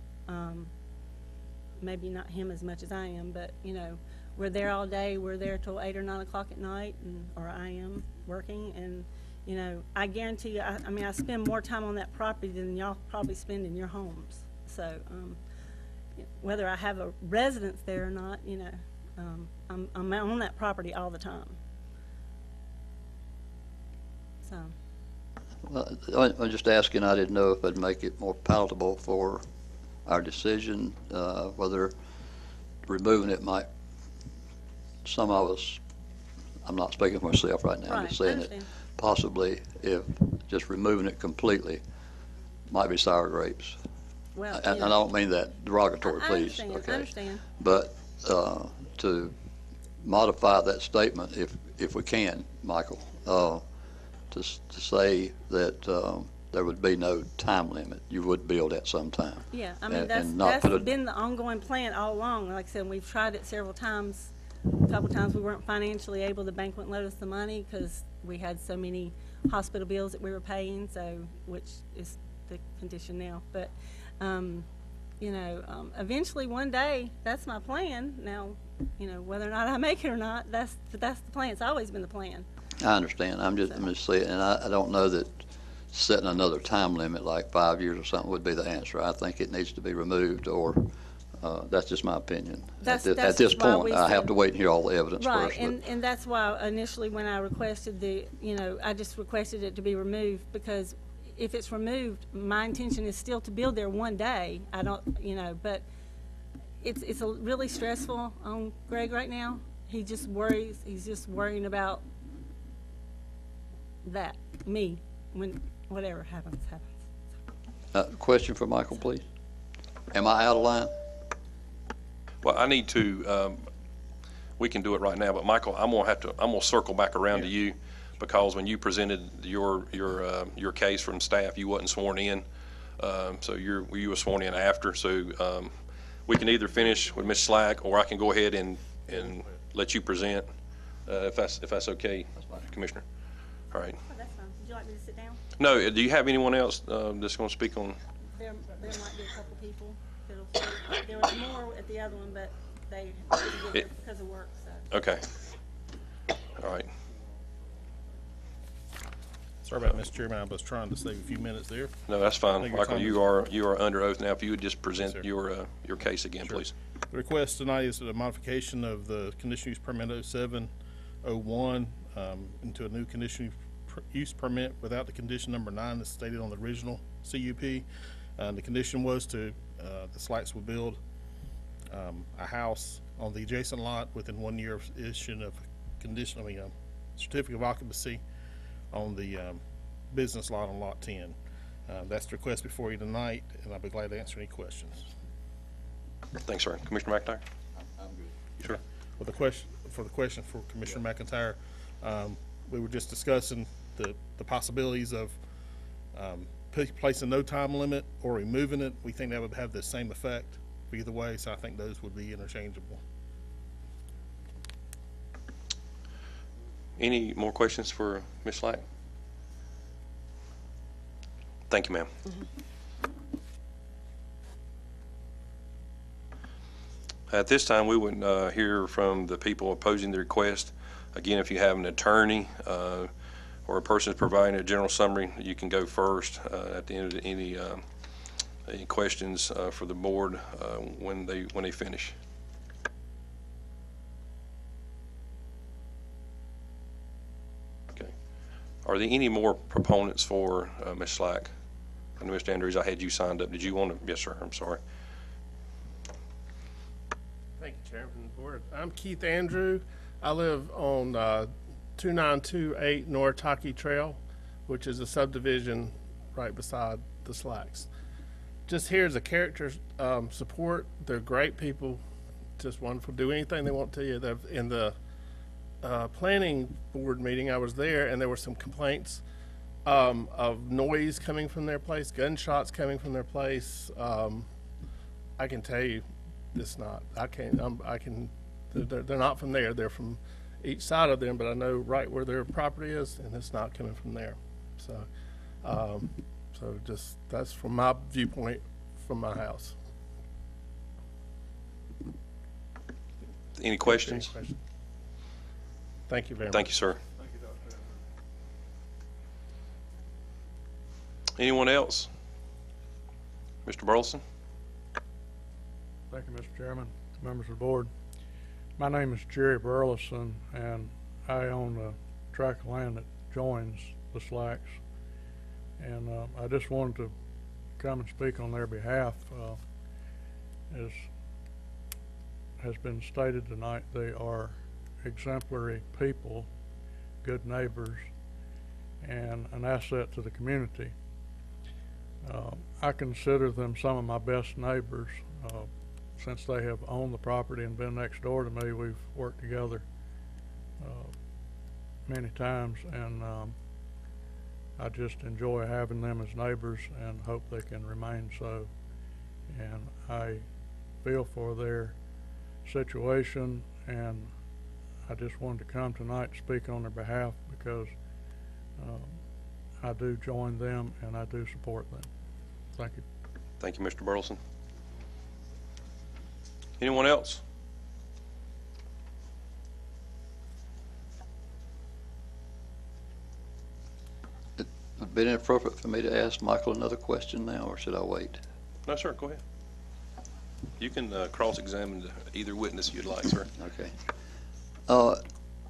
Maybe not him as much as I am, but, you know, we're there all day. We're there till 8 or 9 o'clock at night, or I am working. And, you know, I guarantee you, I mean, I spend more time on that property than y'all probably spend in your homes. So whether I have a residence there or not, you know, I'm on that property all the time. So. Well, I'm just asking. I didn't know if it'd make it more palatable for our decision, whether removing it might, some of us, I'm not speaking for myself right now, I'm just Right, I saying that understand. possibly if just removing it completely might be sour grapes. Well, And yeah. I don't mean that derogatory, I please. understand, Okay. I understand. But to modify that statement, if we can, Michael, to say that there would be no time limit, you would build at some time. Yeah, I mean, and not put that's a- been the ongoing plan all along. Like I said, we've tried it several times. A couple times we weren't financially able, the bank wouldn't loan us the money because we had so many hospital bills that we were paying, so, which is the condition now. But, eventually one day, that's my plan. Now, whether or not I make it or not, that's the plan. It's always been the plan. I understand. I'm just saying, and I don't know that setting another time limit like 5 years or something would be the answer. I think it needs to be removed, or that's just my opinion. That's At this why point, we I have said- to wait and hear all the evidence Right, first. but- and that's why initially when I requested I just requested it to be removed, because if it's removed, my intention is still to build there one day. I don't, but it's really stressful on Greg right now. He just worries, he's just worrying about that, me, when whatever happens. Question for Michael, please. Am I out of line? Well, I need to, we can do it right now, but Michael, I'm gonna circle back around to you, because when you presented your case from staff, you wasn't sworn in. So you were sworn in after, so, we can either finish with Ms. Slack, or I can go ahead and let you present, if that's okay, Commissioner. All right. Oh, that's fine. Would you like me to sit down? No, do you have anyone else, that's gonna speak on? There might be a couple people that'll speak. There was more at the other one, but they didn't get it because of work, so. Okay. All right. Sorry about that, Mr. Chairman, I was trying to save a few minutes there. No, that's fine. Thank you, Michael, Thomas. you are under oath now. If you would just present Yes, sir. your case again, Sure. please. The request tonight is the modification of the conditional use permit 0701 into a new conditional use permit without the condition number 9 that's stated on the original CUP. The condition was the Slacks will build a house on the adjacent lot within 1 year of issuing of certificate of occupancy on the business lot on lot 10. That's the request before you tonight, and I'll be glad to answer any questions. Thanks, sir. Commissioner McIntyre? I'm good. Sure. Well, the question for Commissioner McIntyre, we were just discussing the possibilities of placing no time limit or removing it. We think that would have the same effect either way, so I think those would be interchangeable. Any more questions for Ms. Slack? Thank you, ma'am. At this time, we would hear from the people opposing the request. Again, if you have an attorney or a person providing a general summary, you can go first at the end of any questions for the board when they finish. Okay. Are there any more proponents for Ms. Slack? I know, Mr. Andrews, I had you signed up. Did you want to? Yes, sir. I'm sorry. Thank you, Chairman of the Board. I'm Keith Andrew. I live on 2928 North Taki Trail, which is a subdivision right beside the Slacks. Just here as a character support, they're great people, just wonderful, do anything they want to you. In the planning board meeting, I was there, and there were some complaints of noise coming from their place, gunshots coming from their place. I can tell you, it's not. They're not from there. They're from each side of them, but I know right where their property is, and it's not coming from there. So, just that's from my viewpoint, from my house. Any questions? Any questions? Thank you very much. Thank you, sir. Anyone else? Mr. Burleson? Thank you, Mr. Chairman, members of the board. My name is Jerry Burleson, and I own a tract of land that joins the Slacks. And I just wanted to come and speak on their behalf. as has been stated tonight, they are exemplary people, good neighbors, and an asset to the community. I consider them some of my best neighbors. Since they have owned the property and been next door to me, we've worked together many times, and I just enjoy having them as neighbors and hope they can remain so. And I feel for their situation, and I just wanted to come tonight to speak on their behalf because I do join them and I do support them. Thank you. Thank you, Mr. Burleson. Anyone else? Would it be inappropriate for me to ask Michael another question now, or should I wait? No, sir, go ahead. You can cross-examine either witness you'd like, sir. Okay.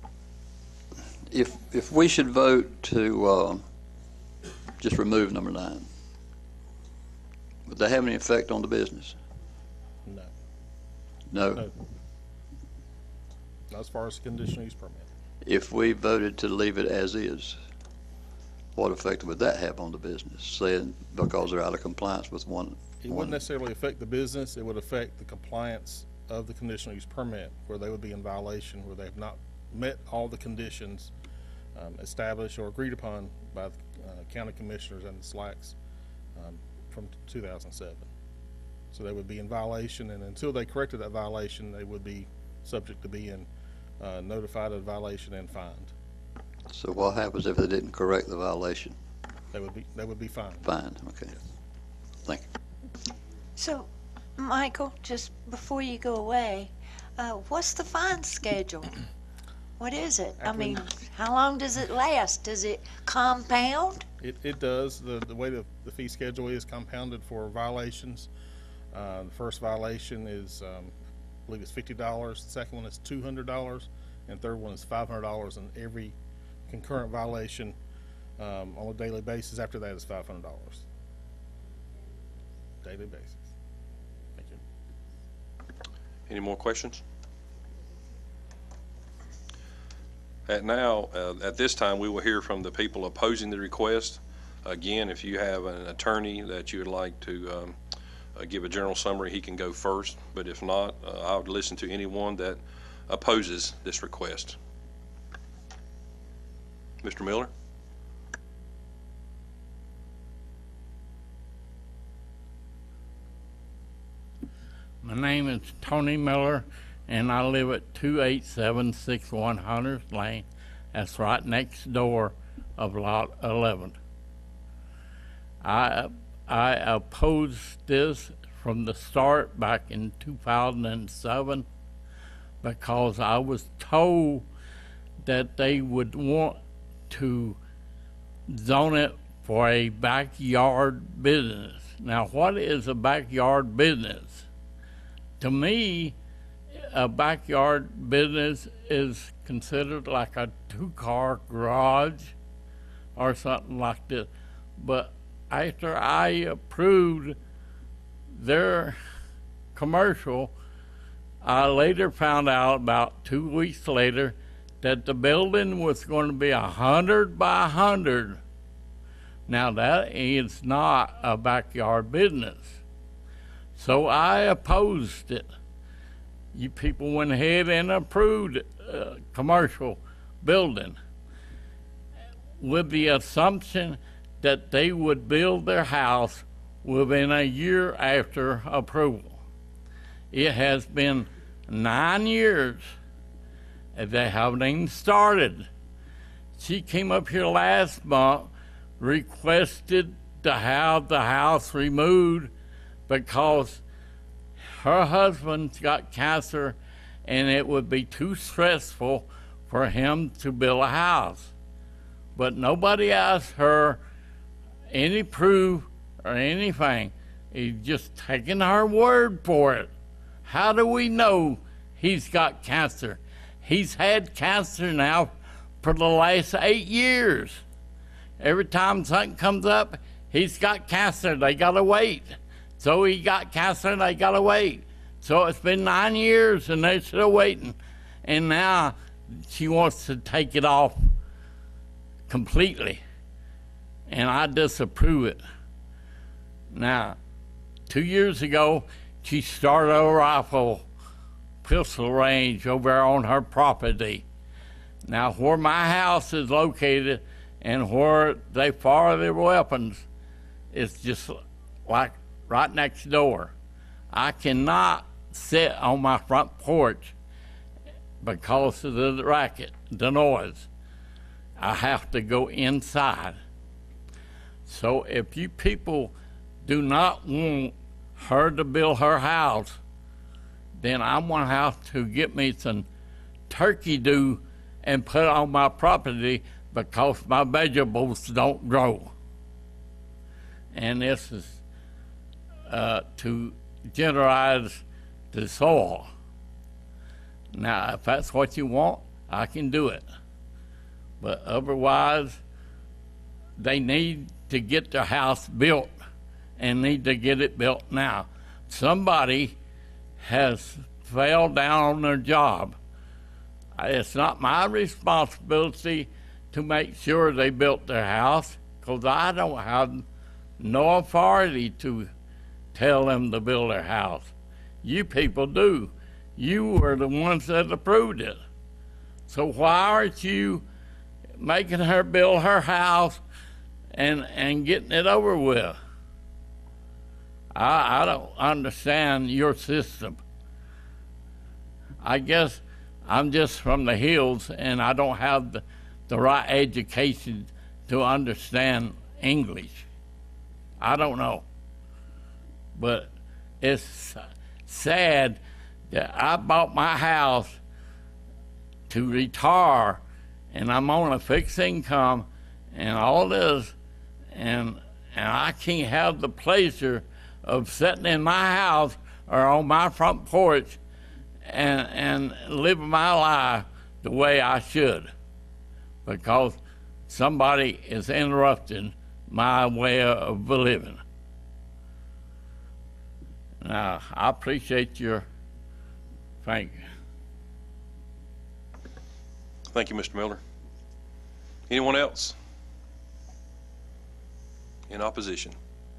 If we should vote to just remove number 9, would that have any effect on the business? No. No? No. Not as far as the conditional use permit. If we voted to leave it as is, what effect would that have on the business, saying because they're out of compliance with one? It wouldn't necessarily affect the business. It would affect the compliance of the conditional use permit, where they would be in violation, where they have not met all the conditions established or agreed upon by the county commissioners and the SLACs from 2007. So they would be in violation, and until they corrected that violation, they would be subject to being notified of violation and fined. So what happens if they didn't correct the violation? They would be fined. Fined, okay. Thank you. So, Michael, just before you go away, what's the fine schedule? What is it? I mean, how long does it last? Does it compound? It does. The way the fee schedule is compounded for violations. The first violation is, I believe it's $50. The second one is $200, and third one is $500. And every concurrent violation on a daily basis after that is $500. Daily basis. Thank you. Any more questions? At this time, we will hear from the people opposing the request. Again, if you have an attorney that you would like to give a general summary, he can go first. But if not, I would listen to anyone that opposes this request. Mr. Miller? My name is Tony Miller, and I live at 2876 Hunters Lane. That's right next door of Lot 11. I opposed this from the start back in 2007 because I was told that they would want to zone it for a backyard business. Now, what is a backyard business? To me, a backyard business is considered like a two-car garage or something like this. But after I approved their commercial, I later found out about 2 weeks later that the building was going to be 100 by 100. Now that is not a backyard business. So I opposed it. You people went ahead and approved a commercial building with the assumption that they would build their house within a year after approval. It has been 9 years and they haven't even started. She came up here last month, requested to have the house removed because her husband's got cancer and it would be too stressful for him to build a house. But nobody asked her any proof or anything. He's just taking her word for it. How do we know he's got cancer? He's had cancer now for the last 8 years. Every time something comes up, he's got cancer, they gotta wait. So he got cancer and they gotta wait. So it's been 9 years and they're still waiting. And now she wants to take it off completely. And I disapprove it. Now, 2 years ago, she started a pistol range over there on her property. Now, where my house is located and where they fire their weapons, it's just like right next door. I cannot sit on my front porch because of the racket, the noise. I have to go inside. So if you people do not want her to build her house, then I'm gonna have to get me some turkey do and put it on my property because my vegetables don't grow. And this is to generalize the soil. Now, if that's what you want, I can do it. But otherwise, they need to get their house built and need to get it built now. Somebody has failed down on their job. It's not my responsibility to make sure they built their house, because I don't have no authority to tell them to build their house. You people do. You were the ones that approved it. So why aren't you making her build her house and getting it over with? I don't understand your system. I guess I'm just from the hills and I don't have the right education to understand English. I don't know. But it's sad that I bought my house to retire and I'm on a fixed income and all this, and I can't have the pleasure of sitting in my house or on my front porch and living my life the way I should, because somebody is interrupting my way of living. Now, I appreciate your thank you. Thank you, Mr. Miller. Anyone else in opposition?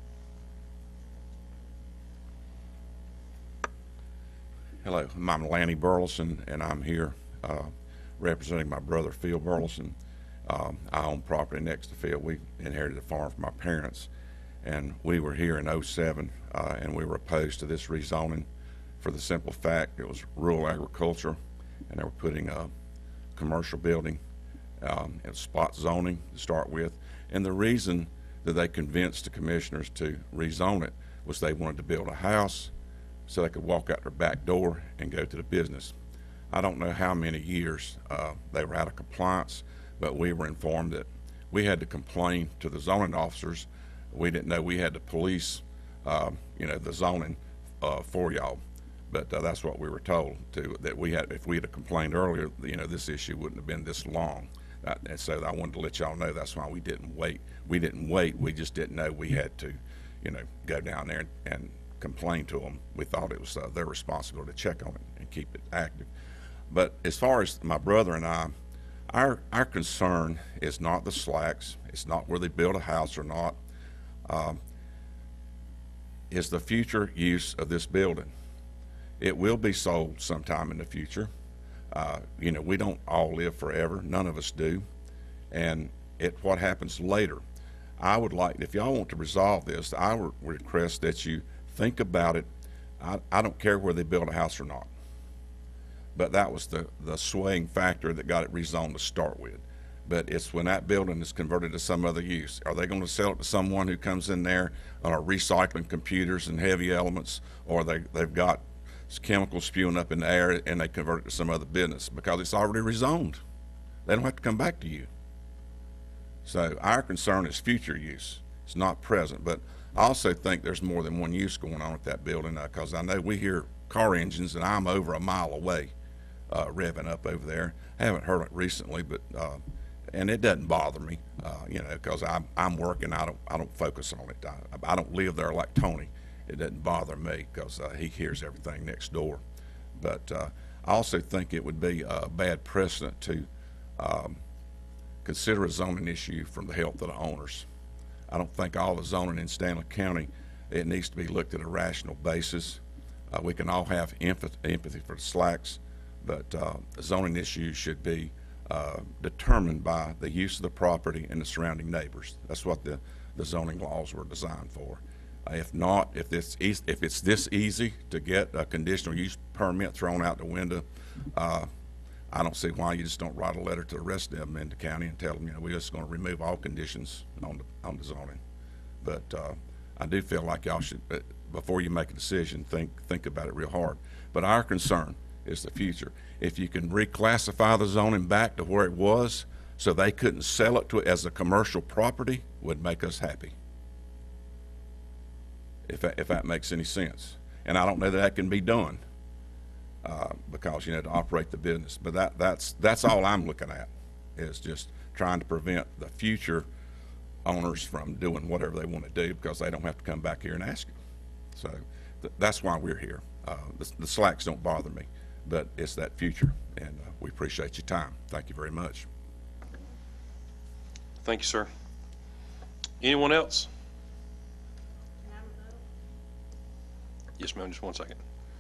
Hello, I'm Lanny Burleson, and I'm here representing my brother Phil Burleson. I own property next to Phil. We inherited a farm from my parents, and we were here in '07, and we were opposed to this rezoning for the simple fact it was rural agriculture, and they were putting a commercial building. It was spot zoning to start with, and the reason that they convinced the commissioners to rezone it was they wanted to build a house so they could walk out their back door and go to the business. I don't know how many years they were out of compliance, but we were informed that we had to complain to the zoning officers. We didn't know we had to police, the zoning for y'all, but that's what we were told that we had. If we had complained earlier, this issue wouldn't have been this long. And so I wanted to let y'all know that's why we didn't wait. We didn't wait. We just didn't know we had to, go down there and complain to them. We thought it was their responsibility to check on it and keep it active. But as far as my brother and I, our concern is not the slacks. It's not where they build a house or not. Is the future use of this building. It will be sold sometime in the future. We don't all live forever. None of us do. And what happens later. I would like, if y'all want to resolve this, I would request that you think about it. I don't care where they build a house or not. But that was the swaying factor that got it rezoned to start with. But it's when that building is converted to some other use. Are they going to sell it to someone who comes in there and are recycling computers and heavy elements, or they've got chemicals spewing up in the air and they convert it to some other business because it's already rezoned? They don't have to come back to you. So our concern is future use. It's not present. But I also think there's more than one use going on at that building, because I know we hear car engines and I'm over a mile away revving up over there. I haven't heard it recently, but and it doesn't bother me, because I'm working. I don't focus on it. I don't live there like Tony, it doesn't bother me because he hears everything next door. But I also think it would be a bad precedent to consider a zoning issue from the health of the owners. I don't think all the zoning in Stanley County, it needs to be looked at a rational basis. We can all have empathy for the Slacks, but the zoning issues should be determined by the use of the property and the surrounding neighbors. That's what the zoning laws were designed for. If not, if it's this easy to get a conditional use permit thrown out the window, I don't see why you just don't write a letter to the rest of them in the county and tell them, you know, we're just going to remove all conditions on the zoning. But I do feel like y'all should, before you make a decision, think about it real hard. But our concern is the future. If you can reclassify the zoning back to where it was so they couldn't sell it to as a commercial property, would make us happy. If that makes any sense. And I don't know that can be done because, you know, to operate the business. But that's all I'm looking at, is just trying to prevent the future owners from doing whatever they want to do because they don't have to come back here and ask you. So that's why we're here. The Slacks don't bother me, but it's that future, and we appreciate your time. Thank you very much. Thank you, sir. Anyone else? Yes, ma'am, just one second.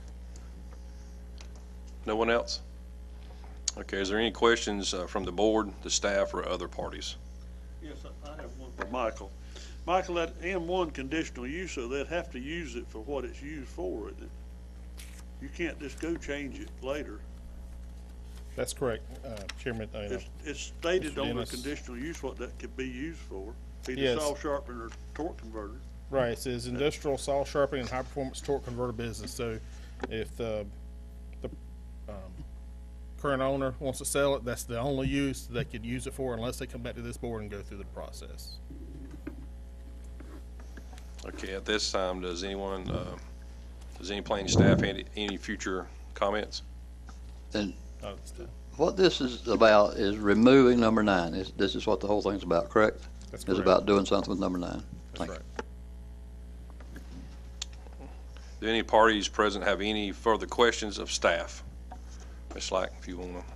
No one else? Okay, is there any questions from the board, the staff, or other parties? Yes, I have one for Michael. Michael, that M1 conditional use, so they'd have to use it for what it's used for, isn't it? You can't just go change it later. That's correct, Chairman. It's stated Mr. on the Dennis. conditional use what that could be used for, either Yes. saw sharpener or torque converter. Right, it says industrial saw sharpening and high performance torque converter business. So if the current owner wants to sell it, that's the only use they could use it for unless they come back to this board and go through the process. Okay, at this time, does any planning staff have any future comments? And what this is about is removing number 9. This is what the whole thing's about, correct? That's It's correct. about doing something with number 9. That's Thank you. right. Do any parties present have any further questions of staff? Ms. Slack, if you want to.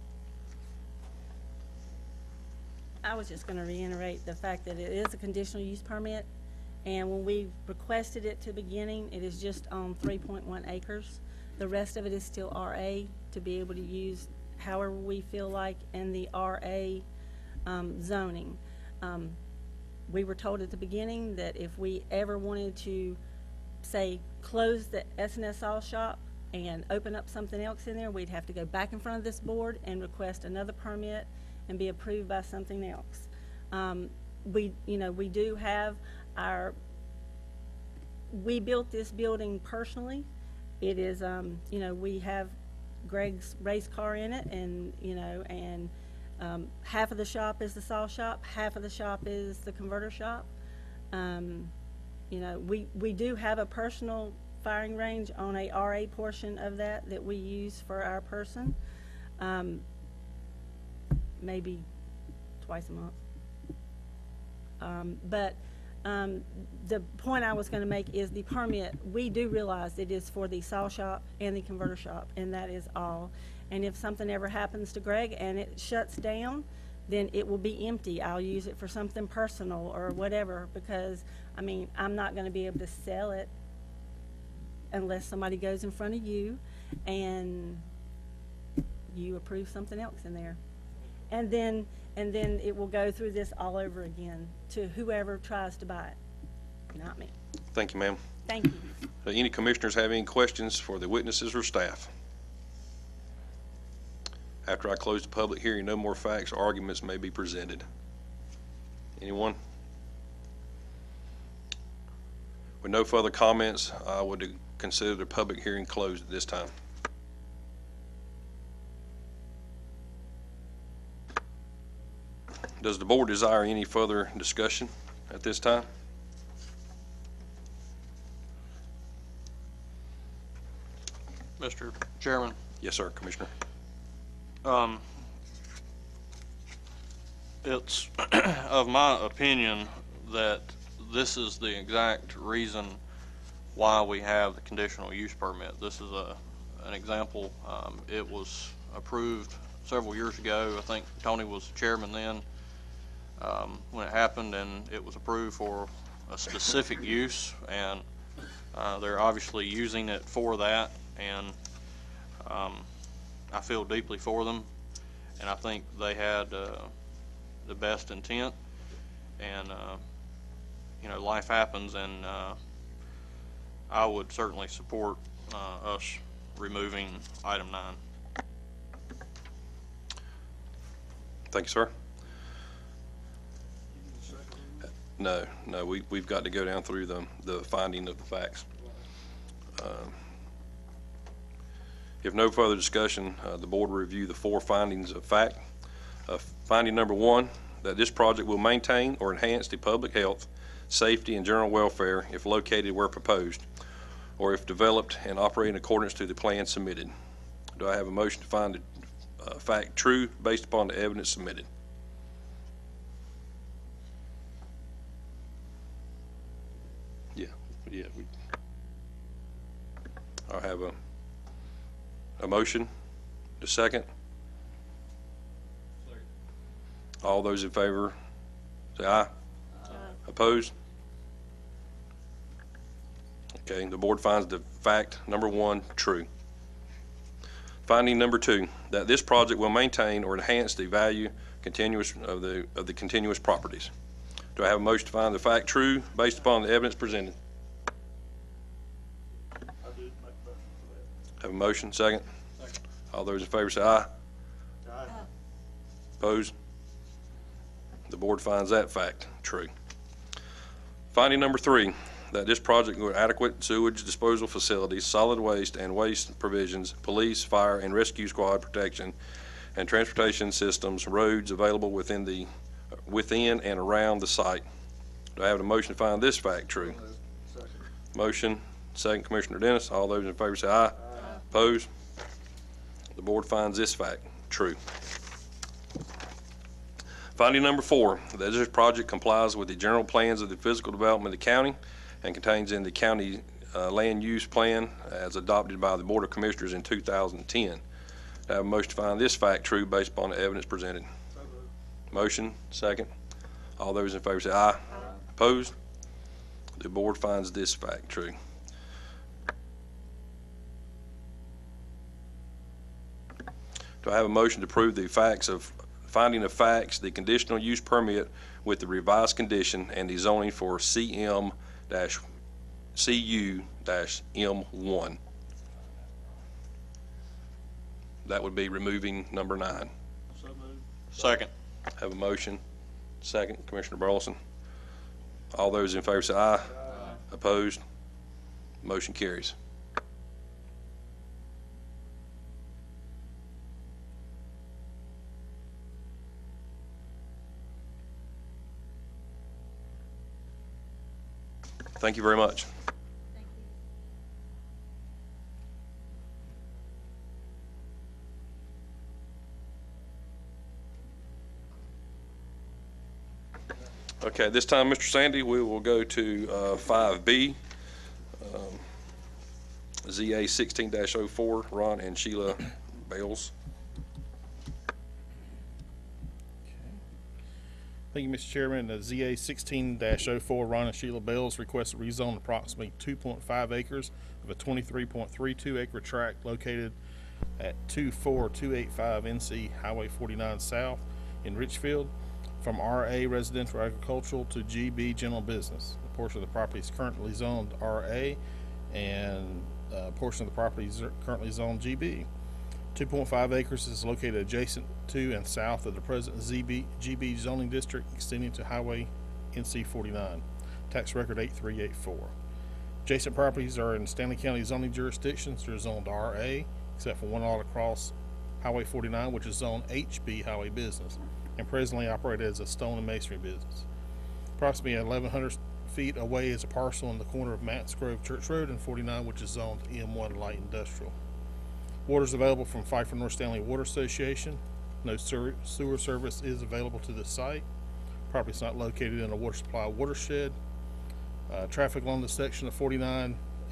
I was just going to reiterate the fact that it is a conditional use permit, and when we requested it to beginning, it is just on 3.1 acres. The rest of it is still RA to be able to use however we feel like in the RA zoning. We were told at the beginning that if we ever wanted to, say, close the S&S Saw Shop and open up something else in there, we'd have to go back in front of this board and request another permit and be approved by something else. We do have we built this building personally. It is, we have Greg's race car in it, and half of the shop is the saw shop, half of the shop is the converter shop. We do have a personal firing range on a RA portion of that we use for our person, maybe twice a month. But the point I was going to make is the permit, we do realize it is for the saw shop and the converter shop, and that is all. And if something ever happens to Greg and it shuts down, then it will be empty. I'll use it for something personal or whatever, because, I'm not going to be able to sell it unless somebody goes in front of you and you approve something else in there. And then it will go through this all over again to whoever tries to buy it, not me. Thank you, ma'am. Thank you. Any commissioners have any questions for the witnesses or staff? After I close the public hearing, no more facts or arguments may be presented. Anyone? With no further comments, I would consider the public hearing closed at this time. Does the board desire any further discussion at this time? Mr. Chairman, Yes, sir, Commissioner. it's of my opinion that this is the exact reason why we have the conditional use permit. This is an example. It was approved several years ago. I think Tony was chairman then when it happened, and it was approved for a specific use, and they're obviously using it for that, and I feel deeply for them, and I think they had the best intent, and you know, life happens, and I would certainly support us removing item 9. Thank you, sir. No, we've got to go down through the finding of the facts. If no further discussion, the board will review the 4 findings of fact. Finding number 1, that this project will maintain or enhance the public health, safety, and general welfare if located where proposed, or if developed and operate in accordance to the plan submitted. Do I have a motion to find the fact true based upon the evidence submitted? Yeah. I'll have a motion. The second. All those in favor say aye. Opposed? Okay, the board finds the fact number 1 true. Finding number 2, that this project will maintain or enhance the value of the continuous properties. Do I have a motion to find the fact true based upon the evidence presented? I did make a motion for that. Have a motion, second? All those in favor say aye. Aye. Opposed? The board finds that fact true. Finding number 3, that this project will adequate sewage disposal facilities, solid waste and waste provisions, police, fire, and rescue squad protection, and transportation systems, roads available within and around the site. Do I have a motion to find this fact true? Motion, second, Commissioner Dennis. All those in favor say aye. Opposed? The board finds this fact true. Finding number 4, that this project complies with the general plans of the physical development of the county and contains in the county land use plan as adopted by the Board of Commissioners in 2010. I have a motion to find this fact true based upon the evidence presented. Motion, second. All those in favor say aye. Opposed? The board finds this fact true. Do I have a motion to approve the finding of facts, the conditional use permit with the revised condition and the zoning for CU-M1? That would be removing number 9. So moved. Second. Have a motion. Second, Commissioner Burleson. All those in favor say aye. Opposed? Motion carries. Thank you very much. Thank you. Okay, this time, Mr. Sandy, we will go to 5B, ZA 16-04, Ron and Sheila Bales. Thank you, Mr. Chairman. The ZA 16-04, Ron and Sheila Bales request to rezone approximately 2.5 acres of a 23.32 acre tract located at 24285 NC Highway 49 South in Richfield from RA Residential Agricultural to GB General Business. A portion of the property is currently zoned RA, and a portion of the property is currently zoned GB. 2.5 acres is located adjacent to and south of the present GB zoning district extending to Highway NC 49, tax record 8384. Adjacent properties are in Stanley County zoning jurisdictions. They're zoned RA, except for one lot across Highway 49, which is zoned HB Highway Business, and presently operated as a stone and masonry business. Approximately 1,100 feet away is a parcel in the corner of Matts Grove Church Road and 49, which is zoned M1 Light Industrial. Water is available from Pfeiffer North Stanley Water Association. No sewer service is available to the site. Property is not located in a water supply watershed. Traffic along the section of 49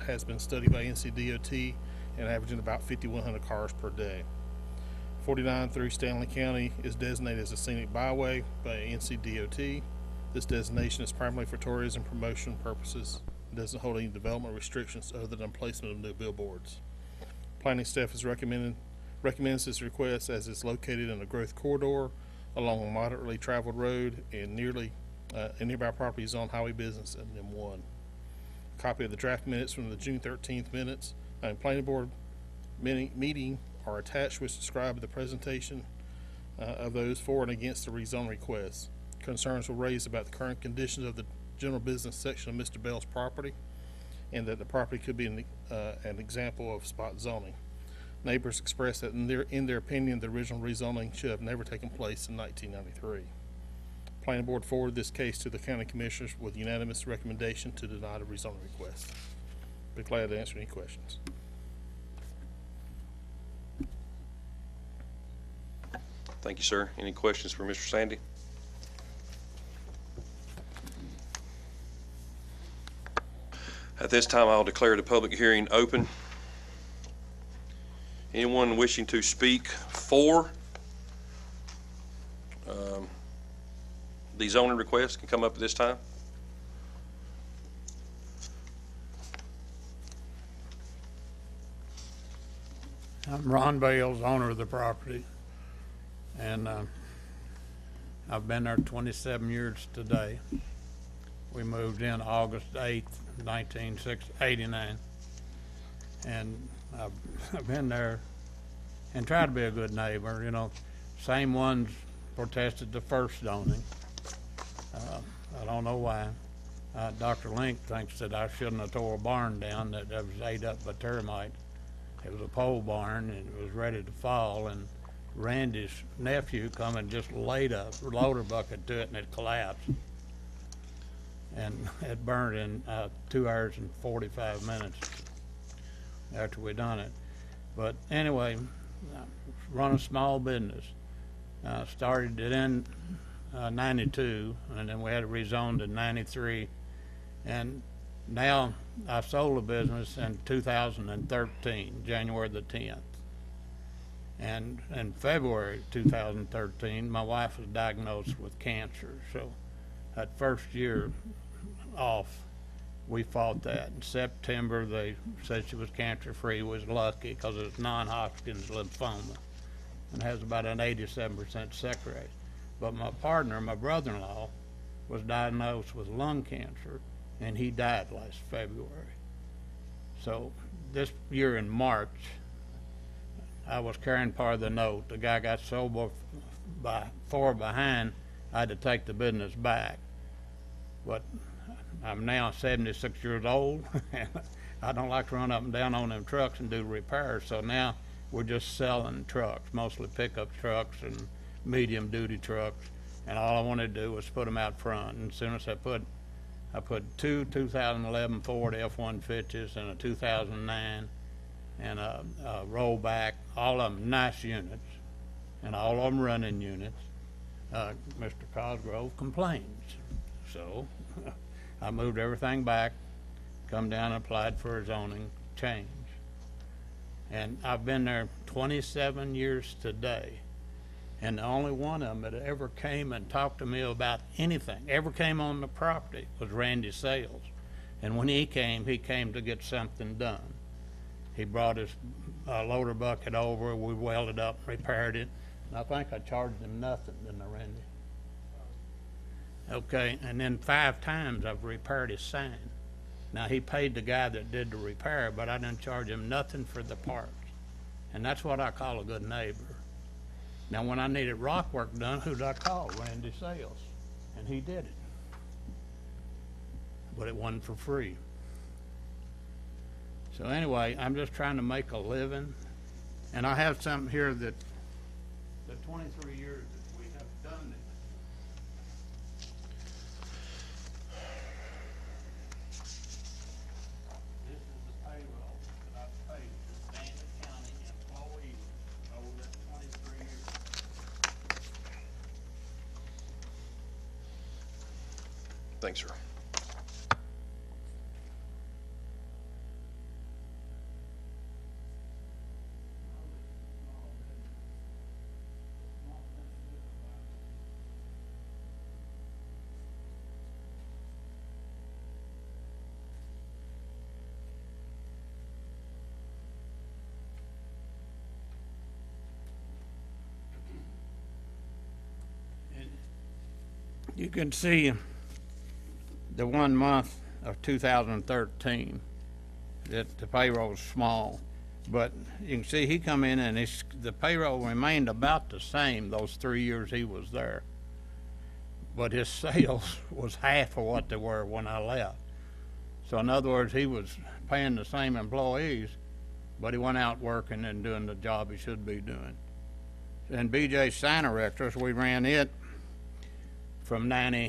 has been studied by NCDOT and averaging about 5,100 cars per day. 49 through Stanley County is designated as a scenic byway by NCDOT. This designation is primarily for tourism promotion purposes and doesn't hold any development restrictions other than placement of new billboards. Planning staff recommends this request as it's located in a growth corridor along a moderately traveled road and nearby properties on highway business and M1. A copy of the draft minutes from the June 13th planning board meeting are attached, which describe the presentation of those for and against the rezone request. Concerns were raised about the current conditions of the general business section of Mr. Bell's property, and that the property could be an example of spot zoning. Neighbors expressed that in their opinion, the original rezoning should have never taken place in 1993. Planning board forwarded this case to the county commissioners with unanimous recommendation to deny the rezoning request. Be glad to answer any questions. Thank you, sir. Any questions for Mr. Sandy? At this time, I'll declare the public hearing open. Anyone wishing to speak for the zoning request can come up at this time. I'm Ron Bales, owner of the property, and I've been there 27 years today. We moved in August 8th, 1989, and I've been there and tried to be a good neighbor. You know, same ones protested the first zoning. I don't know why. Dr. Link thinks that I shouldn't have tore a barn down that was ate up by termite. It was a pole barn and it was ready to fall, and Randy's nephew come and just laid a loader bucket to it and it collapsed. And it burned in 2 hours and 45 minutes after we done it. But anyway, run a small business. Started it in 92, and then we had it rezoned in 93. And now I sold the business in 2013, January the 10th. And in February 2013, my wife was diagnosed with cancer. So that first year off, we fought that. In September, they said she was cancer-free. Was lucky because it was non-Hodgkin's lymphoma and has about an 87% success rate. But my partner, my brother-in-law, was diagnosed with lung cancer, and he died last February. So this year in March, I was carrying part of the note. The guy got so far behind, I had to take the business back. But I'm now 76 years old, and I don't like to run up and down on them trucks and do repairs, so now we're just selling trucks, mostly pickup trucks and medium-duty trucks, and all I wanted to do was put them out front. And as soon as I put two 2011 Ford F-150s and a 2009 and a rollback, all of them nice units, and all of them running units. Mr. Cosgrove complains, so I moved everything back, come down and applied for a zoning change. And I've been there 27 years today, and the only one of them that ever came and talked to me about anything, ever came on the property, was Randy Sales. And when he came to get something done. He brought his loader bucket over, we welded up, repaired it, and I think I charged him nothing, didn't I, Randy? Okay, and then 5 times I've repaired his sign. Now, he paid the guy that did the repair, but I didn't charge him nothing for the parts. And that's what I call a good neighbor. Now, when I needed rock work done, who did I call? Randy Sales. And he did it. But it wasn't for free. So anyway, I'm just trying to make a living. And I have something here that the 23 years that we have done it. This is the payroll that I've paid to Stanley County employees over that 23 years. Thanks, sir. You can see the 1 month of 2013 that the payroll is small, but you can see he come in and the payroll remained about the same those 3 years he was there. But his sales was half of what they were when I left. So in other words, he was paying the same employees, but he went out working and doing the job he should be doing. And BJ Sign Erectors, we ran it from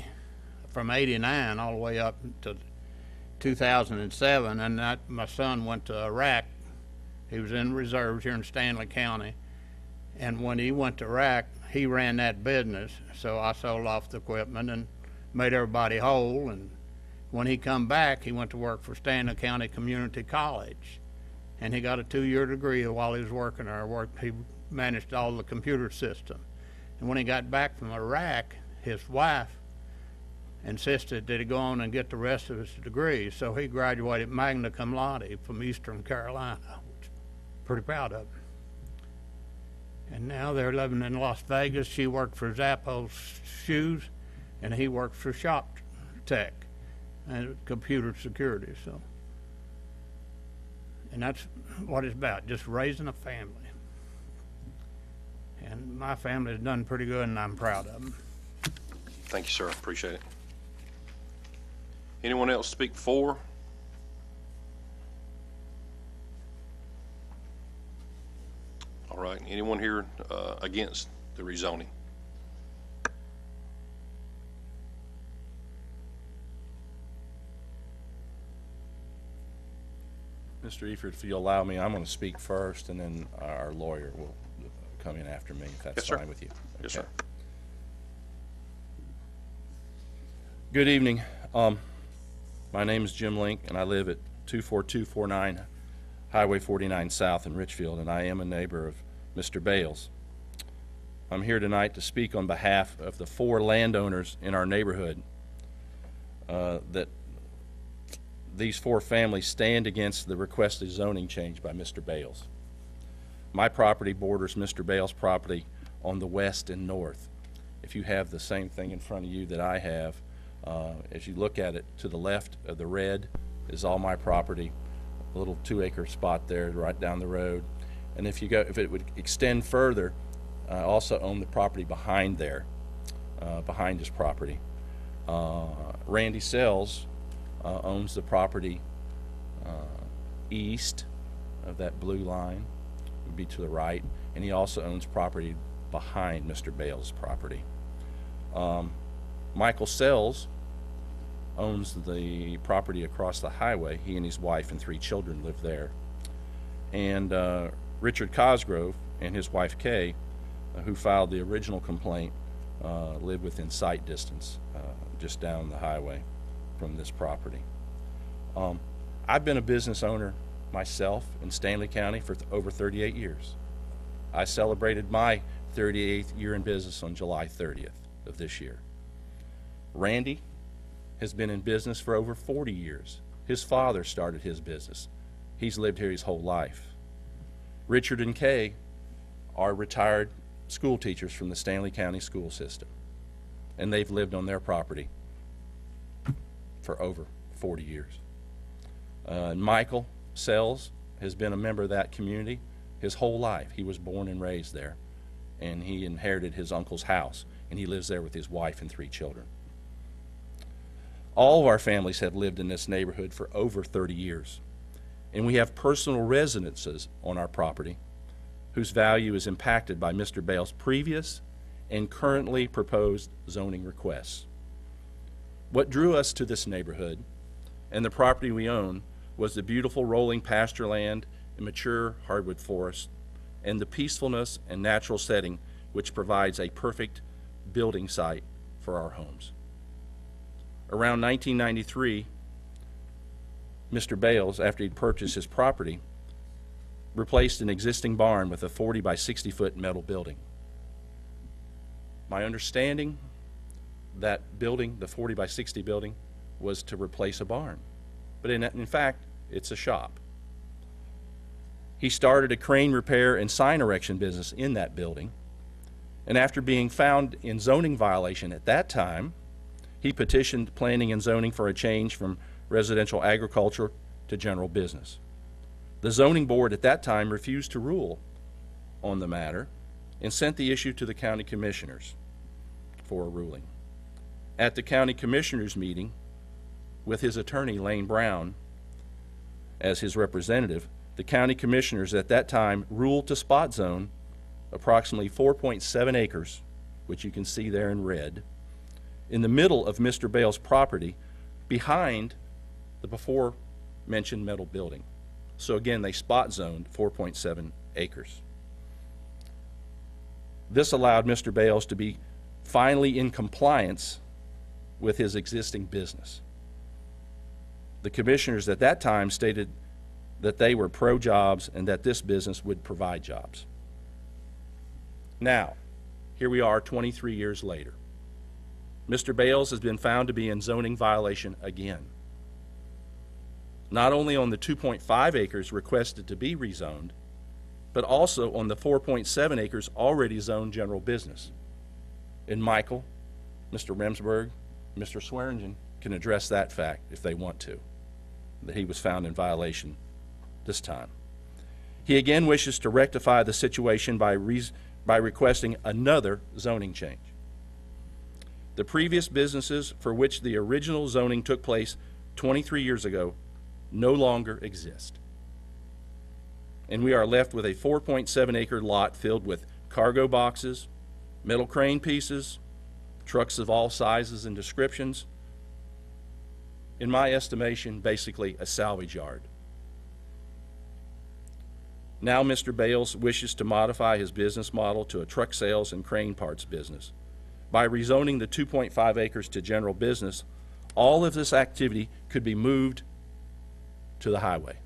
89 all the way up to 2007, and that my son went to Iraq. He was in reserves here in Stanley County, and when he went to Iraq, he ran that business. So I sold off the equipment and made everybody whole. And when he come back, he went to work for Stanley County Community College, and he got a 2-year degree while he was working there. He managed all the computer system. And when he got back from Iraq, his wife insisted that he go on and get the rest of his degree. So he graduated magna cum laude from Eastern Carolina, which I'm pretty proud of him. And now they're living in Las Vegas. She worked for Zappos Shoes, and he works for Shop Tech and computer security. So, and that's what it's about, just raising a family. And my family's done pretty good, and I'm proud of them. Thank you, sir. Appreciate it. Anyone else speak for? All right. Anyone here against the rezoning? Mr. Eford, if you'll allow me, I'm going to speak first, and then our lawyer will come in after me, if that's Yes, fine with you. Yes, sir. Good evening. My name is Jim Link, and I live at 24249 Highway 49 South in Richfield, and I am a neighbor of Mr. Bales. I'm here tonight to speak on behalf of the 4 landowners in our neighborhood that these 4 families stand against the requested zoning change by Mr. Bales. My property borders Mr. Bales' property on the west and north. If you have the same thing in front of you that I have, as you look at it, to the left of the red is all my property, a little 2-acre spot there right down the road. And if it would extend further, I also own the property behind there, behind his property. Randy Sells owns the property east of that blue line, would be to the right, and he also owns property behind Mr. Bales' property. Michael Sells owns the property across the highway. He and his wife and 3 children live there. And Richard Cosgrove and his wife Kay, who filed the original complaint, live within sight distance just down the highway from this property. I've been a business owner myself in Stanley County for over 38 years. I celebrated my 38th year in business on July 30th of this year. Randy has been in business for over 40 years. His father started his business. He's lived here his whole life. Richard and Kay are retired school teachers from the Stanley County school system, and they've lived on their property for over 40 years. Michael Sells has been a member of that community his whole life. He was born and raised there, and he inherited his uncle's house, and he lives there with his wife and 3 children. All of our families have lived in this neighborhood for over 30 years, and we have personal residences on our property whose value is impacted by Mr. Bales' previous and currently proposed zoning requests. What drew us to this neighborhood and the property we own was the beautiful rolling pasture land and mature hardwood forest, and the peacefulness and natural setting which provides a perfect building site for our homes. Around 1993, Mr. Bales, after he'd purchased his property, replaced an existing barn with a 40 by 60 foot metal building. My understanding, that building, the 40 by 60 building, was to replace a barn. But in fact, it's a shop. He started a crane repair and sign erection business in that building, and after being found in zoning violation at that time, he petitioned planning and zoning for a change from residential agriculture to general business. The zoning board at that time refused to rule on the matter and sent the issue to the county commissioners for a ruling. At the county commissioners meeting, with his attorney Lane Brown as his representative, the county commissioners at that time ruled to spot zone approximately 4.7 acres, which you can see there in red, in the middle of Mr. Bale's property behind the before mentioned metal building. So again, they spot zoned 4.7 acres. This allowed Mr. Bales to be finally in compliance with his existing business. The commissioners at that time stated that they were pro-jobs and that this business would provide jobs. Now, here we are 23 years later. Mr. Bales has been found to be in zoning violation again. Not only on the 2.5 acres requested to be rezoned, but also on the 4.7 acres already zoned general business. And Michael, Mr. Remsburg, Mr. Swearingen can address that fact if they want to, that he was found in violation this time. He again wishes to rectify the situation by requesting another zoning change. The previous businesses for which the original zoning took place 23 years ago no longer exist. And we are left with a 4.7 acre lot filled with cargo boxes, metal crane pieces, trucks of all sizes and descriptions. In my estimation, basically a salvage yard. Now Mr. Bales wishes to modify his business model to a truck sales and crane parts business. By rezoning the 2.5 acres to general business, all of this activity could be moved to the highway.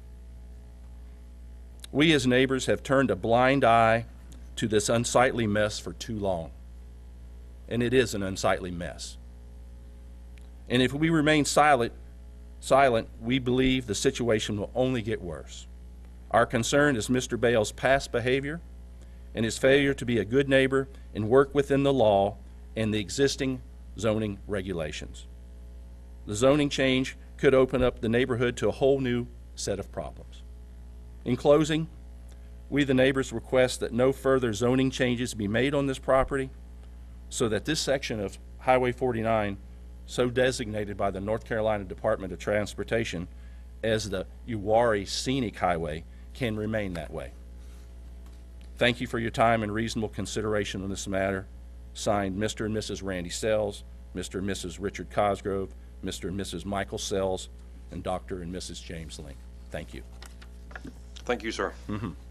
We as neighbors have turned a blind eye to this unsightly mess for too long. And it is an unsightly mess. And if we remain silent, we believe the situation will only get worse. Our concern is Mr. Bale's past behavior and his failure to be a good neighbor and work within the law and the existing zoning regulations. The zoning change could open up the neighborhood to a whole new set of problems. In closing, we the neighbors request that no further zoning changes be made on this property so that this section of Highway 49, so designated by the North Carolina Department of Transportation as the Uwharrie Scenic Highway, can remain that way. Thank you for your time and reasonable consideration on this matter. Signed, Mr. and Mrs. Randy Sells, Mr. and Mrs. Richard Cosgrove, Mr. and Mrs. Michael Sells, and Dr. and Mrs. James Link. Thank you. Thank you, sir.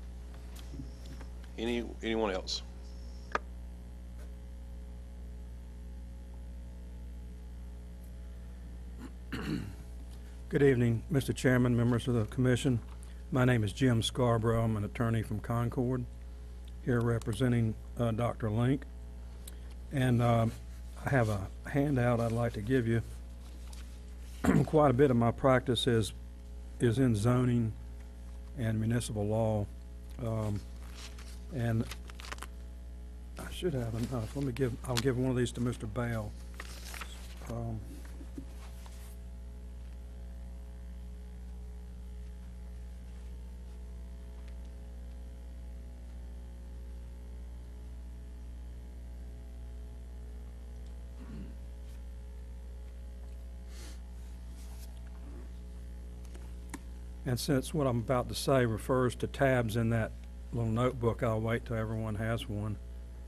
Anyone else? Good evening, Mr. Chairman, members of the commission. My name is Jim Scarborough. I'm an attorney from Concord, here representing Dr. Link. And I have a handout I'd like to give you. Quite a bit of my practice is in zoning and municipal law. And I should have enough. I'll give one of these to Mr. Bale. And since what I'm about to say refers to tabs in that little notebook, I'll wait till everyone has one.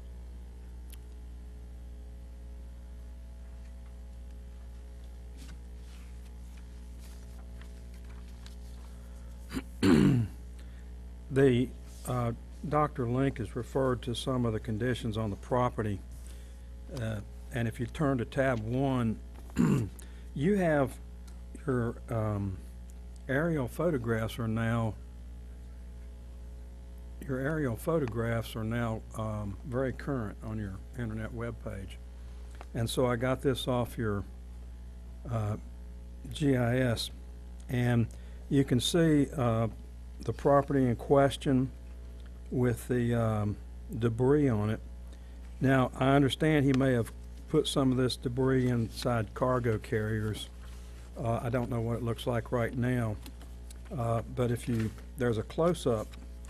Dr. Link has referred to some of the conditions on the property. And if you turn to tab 1, you have your aerial photographs are now very current on your internet web page. And so I got this off your GIS, and you can see the property in question with the debris on it. Now, I understand he may have put some of this debris inside cargo carriers. I don't know what it looks like right now, but there's a close-up.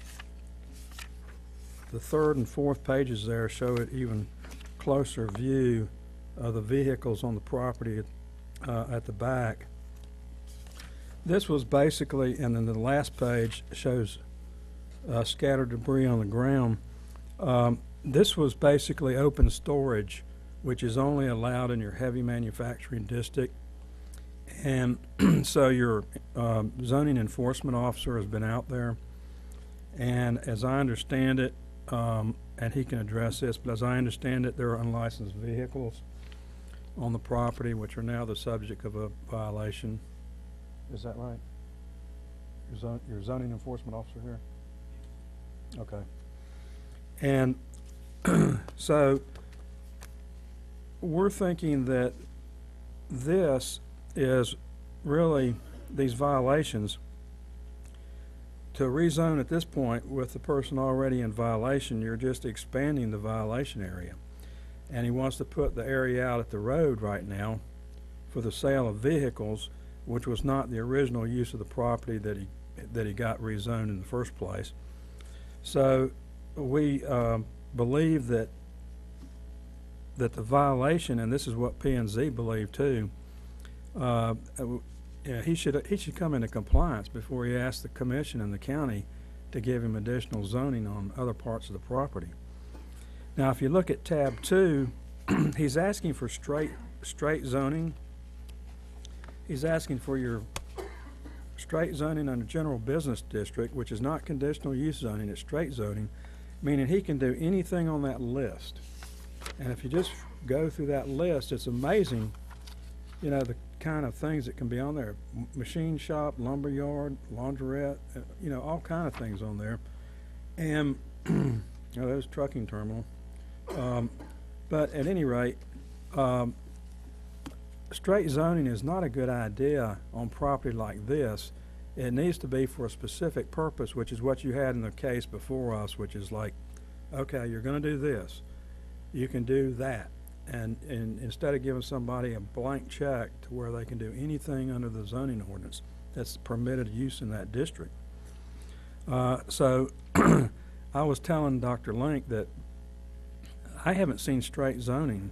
The third and fourth pages there show it even closer view of the vehicles on the property at the back. This was basically, and then the last page shows scattered debris on the ground. This was basically open storage, which is only allowed in your heavy manufacturing district. And so your zoning enforcement officer has been out there, and as I understand it, and he can address this, but as I understand it, there are unlicensed vehicles on the property which are now the subject of a violation. Is that right? Your zoning enforcement officer here? Okay. And so we're thinking that this is really these violations. To rezone at this point with the person already in violation, you're just expanding the violation area. And he wants to put the area out at the road right now for the sale of vehicles, which was not the original use of the property that he got rezoned in the first place. So we believe that the violation, and this is what P&Z believe too, he should come into compliance before he asks the commission and the county to give him additional zoning on other parts of the property. Now, if you look at tab 2, he's asking for straight zoning. He's asking for your straight zoning under general business district, which is not conditional use zoning, it's straight zoning, meaning he can do anything on that list. And if you just go through that list, it's amazing, you know, the kind of things that can be on there. Machine shop, lumber yard, laundrette, you know, all kind of things on there. And there's trucking terminal. But at any rate, straight zoning is not a good idea on property like this. It needs to be for a specific purpose, which is what you had in the case before us, which is like, okay, you're going to do this, you can do that. And instead of giving somebody a blank check to where they can do anything under the zoning ordinance that's permitted use in that district. So I was telling Dr. Link that I haven't seen straight zoning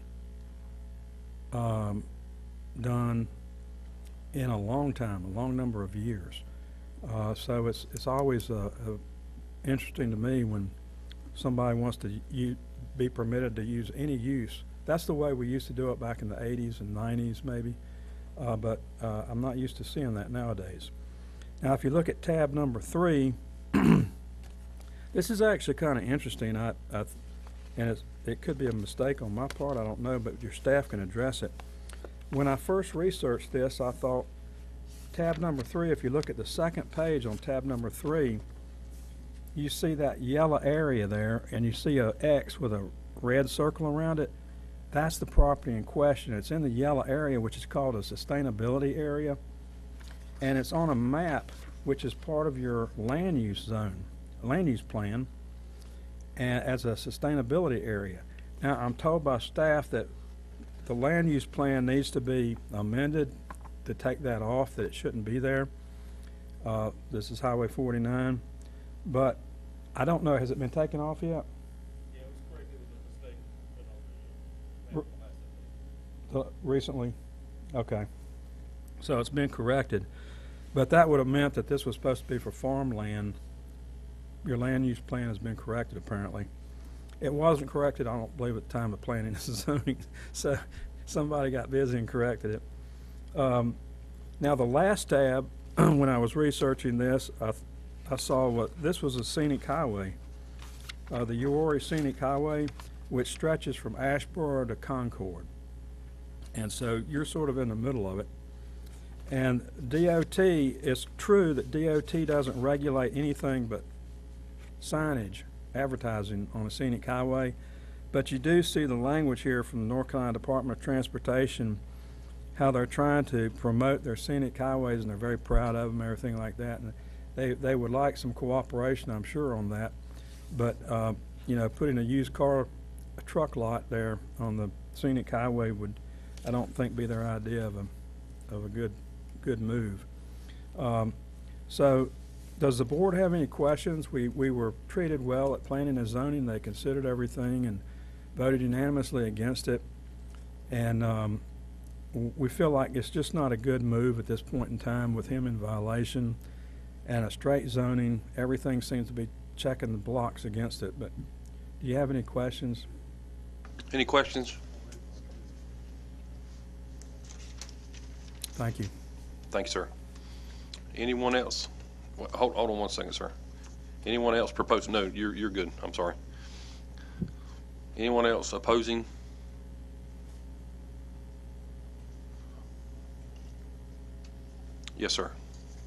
done in a long time, a long number of years. So it's always interesting to me when somebody wants to be permitted to use any use. That's the way we used to do it back in the 80s and 90s maybe, but I'm not used to seeing that nowadays. Now if you look at tab number 3, this is actually kind of interesting, and it could be a mistake on my part, I don't know, but your staff can address it. When I first researched this, I thought tab number 3, if you look at the second page on tab number 3, you see that yellow area there, and you see a X with a red circle around it. That's the property in question. It's in the yellow area, which is called a sustainability area, and it's on a map which is part of your land use zone, land use plan, and as a sustainability area. Now, I'm told by staff that the land use plan needs to be amended to take that off, that it shouldn't be there. This is Highway 49, but I don't know, has it been taken off yet? Yeah, it was correct. It was a mistake put on the Recently? Okay. So it's been corrected. But that would have meant that this was supposed to be for farmland. Your land use plan has been corrected, apparently. It wasn't corrected, I don't believe, at the time of planning and zoning. So somebody got busy and corrected it. Now the last tab, when I was researching this, I saw this was a scenic highway, the Uwharrie Scenic Highway, which stretches from Asheboro to Concord. And so you're sort of in the middle of it. And DOT, it's true that DOT doesn't regulate anything but signage, advertising on a scenic highway, but you do see the language here from the North Carolina Department of Transportation, how they're trying to promote their scenic highways, and they're very proud of them, everything like that. And they would like some cooperation, I'm sure, on that. But you know, putting a used car truck lot there on the scenic highway would, I don't think, be their idea of a good move. So, does the board have any questions? We were treated well at planning and zoning. They considered everything and voted unanimously against it. And we feel like it's just not a good move at this point in time with him in violation and a straight zoning. Everything seems to be checking the blocks against it. But do you have any questions? Any questions? Thank you. Thank you, sir. Anyone else? Hold on one second, sir. Anyone else propose? No, you're good. I'm sorry. Anyone else opposing? Yes, sir.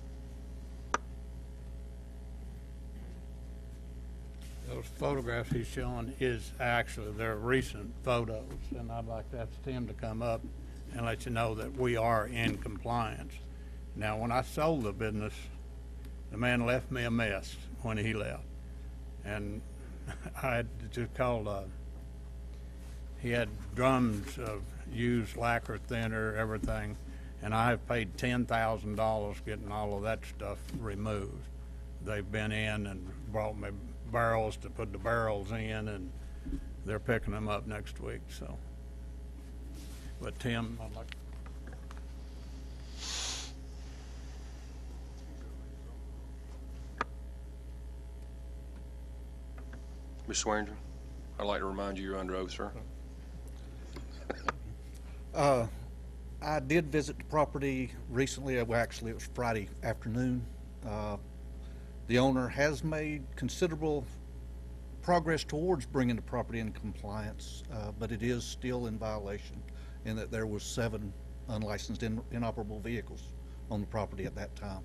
Those photographs he's showing is actually their recent photos, and I'd like to ask Tim to come up and let you know that we are in compliance. Now, when I sold the business, the man left me a mess when he left, and I had to just call, he had drums of used lacquer thinner, everything, and I have paid $10,000 getting all of that stuff removed. They've been in and brought me barrels to put the barrels in, and they're picking them up next week, so. But Tim, I'd like. Mr. Swearinger, I'd like to remind you you're under oath, sir. I did visit the property recently. Well, actually, it was Friday afternoon. The owner has made considerable progress towards bringing the property into compliance, but it is still in violation in that there was 7 unlicensed inoperable vehicles on the property at that time.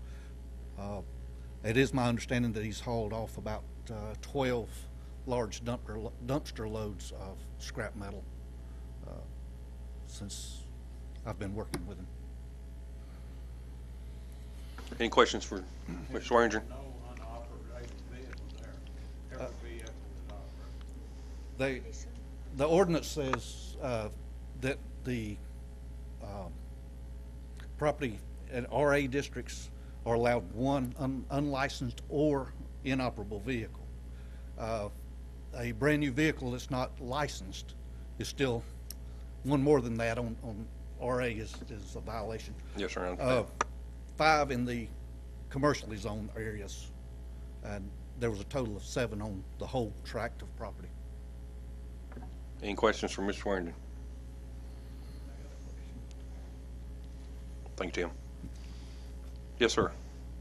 It is my understanding that he's hauled off about 12 large dumpster loads of scrap metal since I've been working with him. Any questions for Mr. Swearinger? No unoperated vehicle there. Every vehicle is operated. The ordinance says that the property and RA districts are allowed 1 unlicensed or inoperable vehicle. A brand new vehicle that's not licensed is still one more than that on RA is a violation. Yes, sir. 5 in the commercially zoned areas, and there was a total of 7 on the whole tract of property. Any questions for Mr. Swearinger? Thank you, Tim. Yes, sir.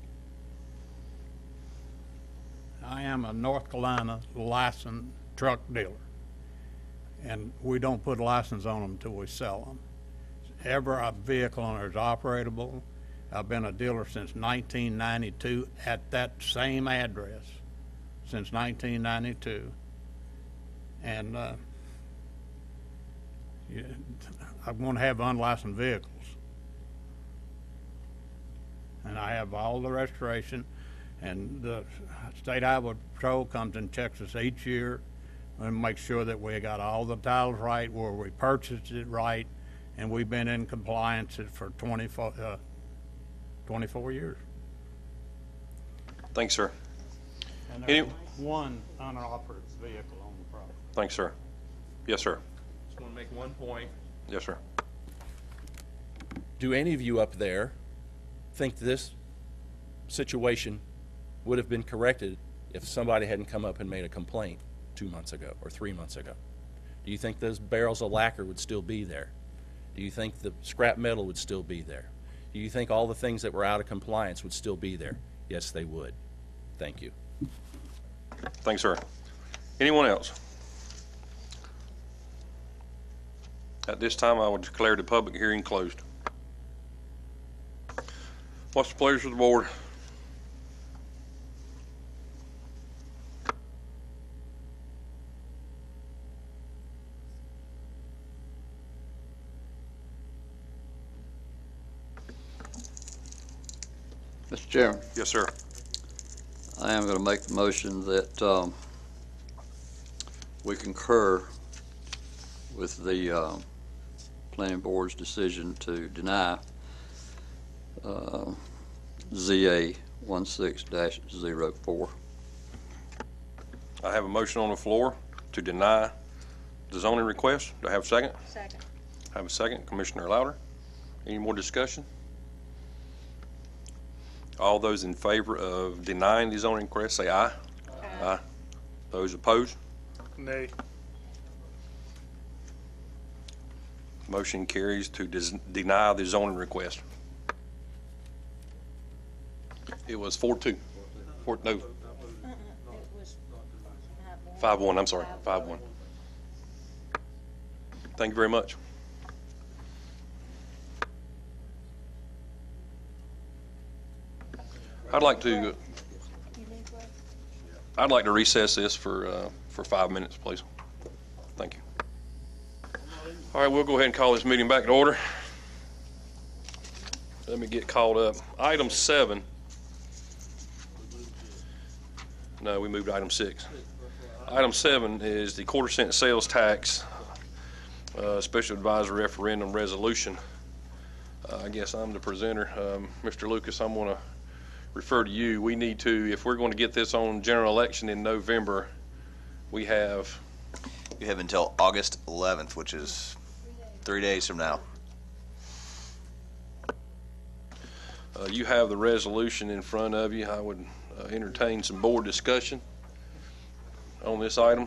I am a North Carolina licensed truck dealer, and we don't put a license on them until we sell them. Every vehicle on there is operable. I've been a dealer since 1992 at that same address since 1992, and I'm going to have unlicensed vehicles, and I have all the restoration. And the State Highway Patrol comes and checks us each year and makes sure that we got all the titles right, where we purchased it right, and we've been in compliance for 24 years. Thanks, sir. And there's one unoperated vehicle on the property. Thanks, sir. Yes, sir. Just want to make one point. Yes, sir. Do any of you up there think this situation would have been corrected if somebody hadn't come up and made a complaint 2 months ago or 3 months ago? Do you think those barrels of lacquer would still be there? Do you think the scrap metal would still be there? Do you think all the things that were out of compliance would still be there? Yes, they would. Thank you. Thanks, sir. Anyone else? At this time, I would declare the public hearing closed. What's the pleasure of the board? Mr. Chairman, Yes, sir. I am going to make the motion that we concur with the planning board's decision to deny ZA 16-04. I have a motion on the floor to deny the zoning request. Do I have a second? Second. I have a second. Commissioner Louder. Any more discussion? All those in favor of denying the zoning request, say aye. Aye. Those opposed? Nay. Motion carries to deny the zoning request. It was 4-2. No. It was 5-1, I'm sorry, 5-1. Thank you very much. I'd like to recess this for 5 minutes, please. Thank you. All right, we'll go ahead and call this meeting back to order. Let me get caught up. Item 7. No, we moved to item 6. Item 7 is the quarter-cent sales tax special advisory referendum resolution. I guess I'm the presenter. Mr. Lucas, I'm going to refer to you. We need to, if we're going to get this on general election in November, we have... You have until August 11th, which is 3 days from now. You have the resolution in front of you. I would entertain some board discussion on this item.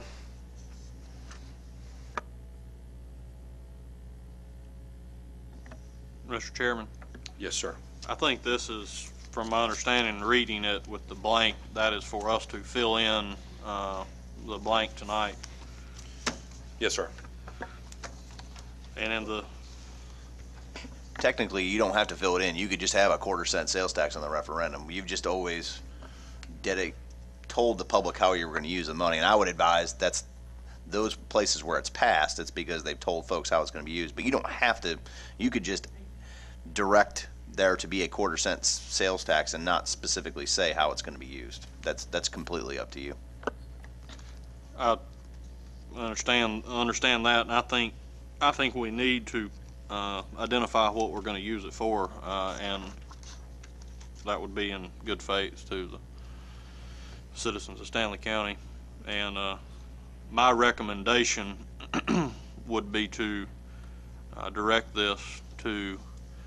Mr. Chairman, Yes, sir. I think this is, from my understanding, reading it with the blank, that is for us to fill in the blank tonight. Yes, sir. And in the, Technically, you don't have to fill it in. You could just have a quarter-cent sales tax on the referendum. You've just always told the public how you were going to use the money, and I would advise that's those places where it's passed, it's because they've told folks how it's going to be used. But you don't have to. You could just direct there to be a quarter-cent sales tax and not specifically say how it's going to be used. That's completely up to you. I understand that, and I think we need to identify what we're going to use it for, and that would be in good faith to the citizens of Stanley County. And my recommendation would be to direct this to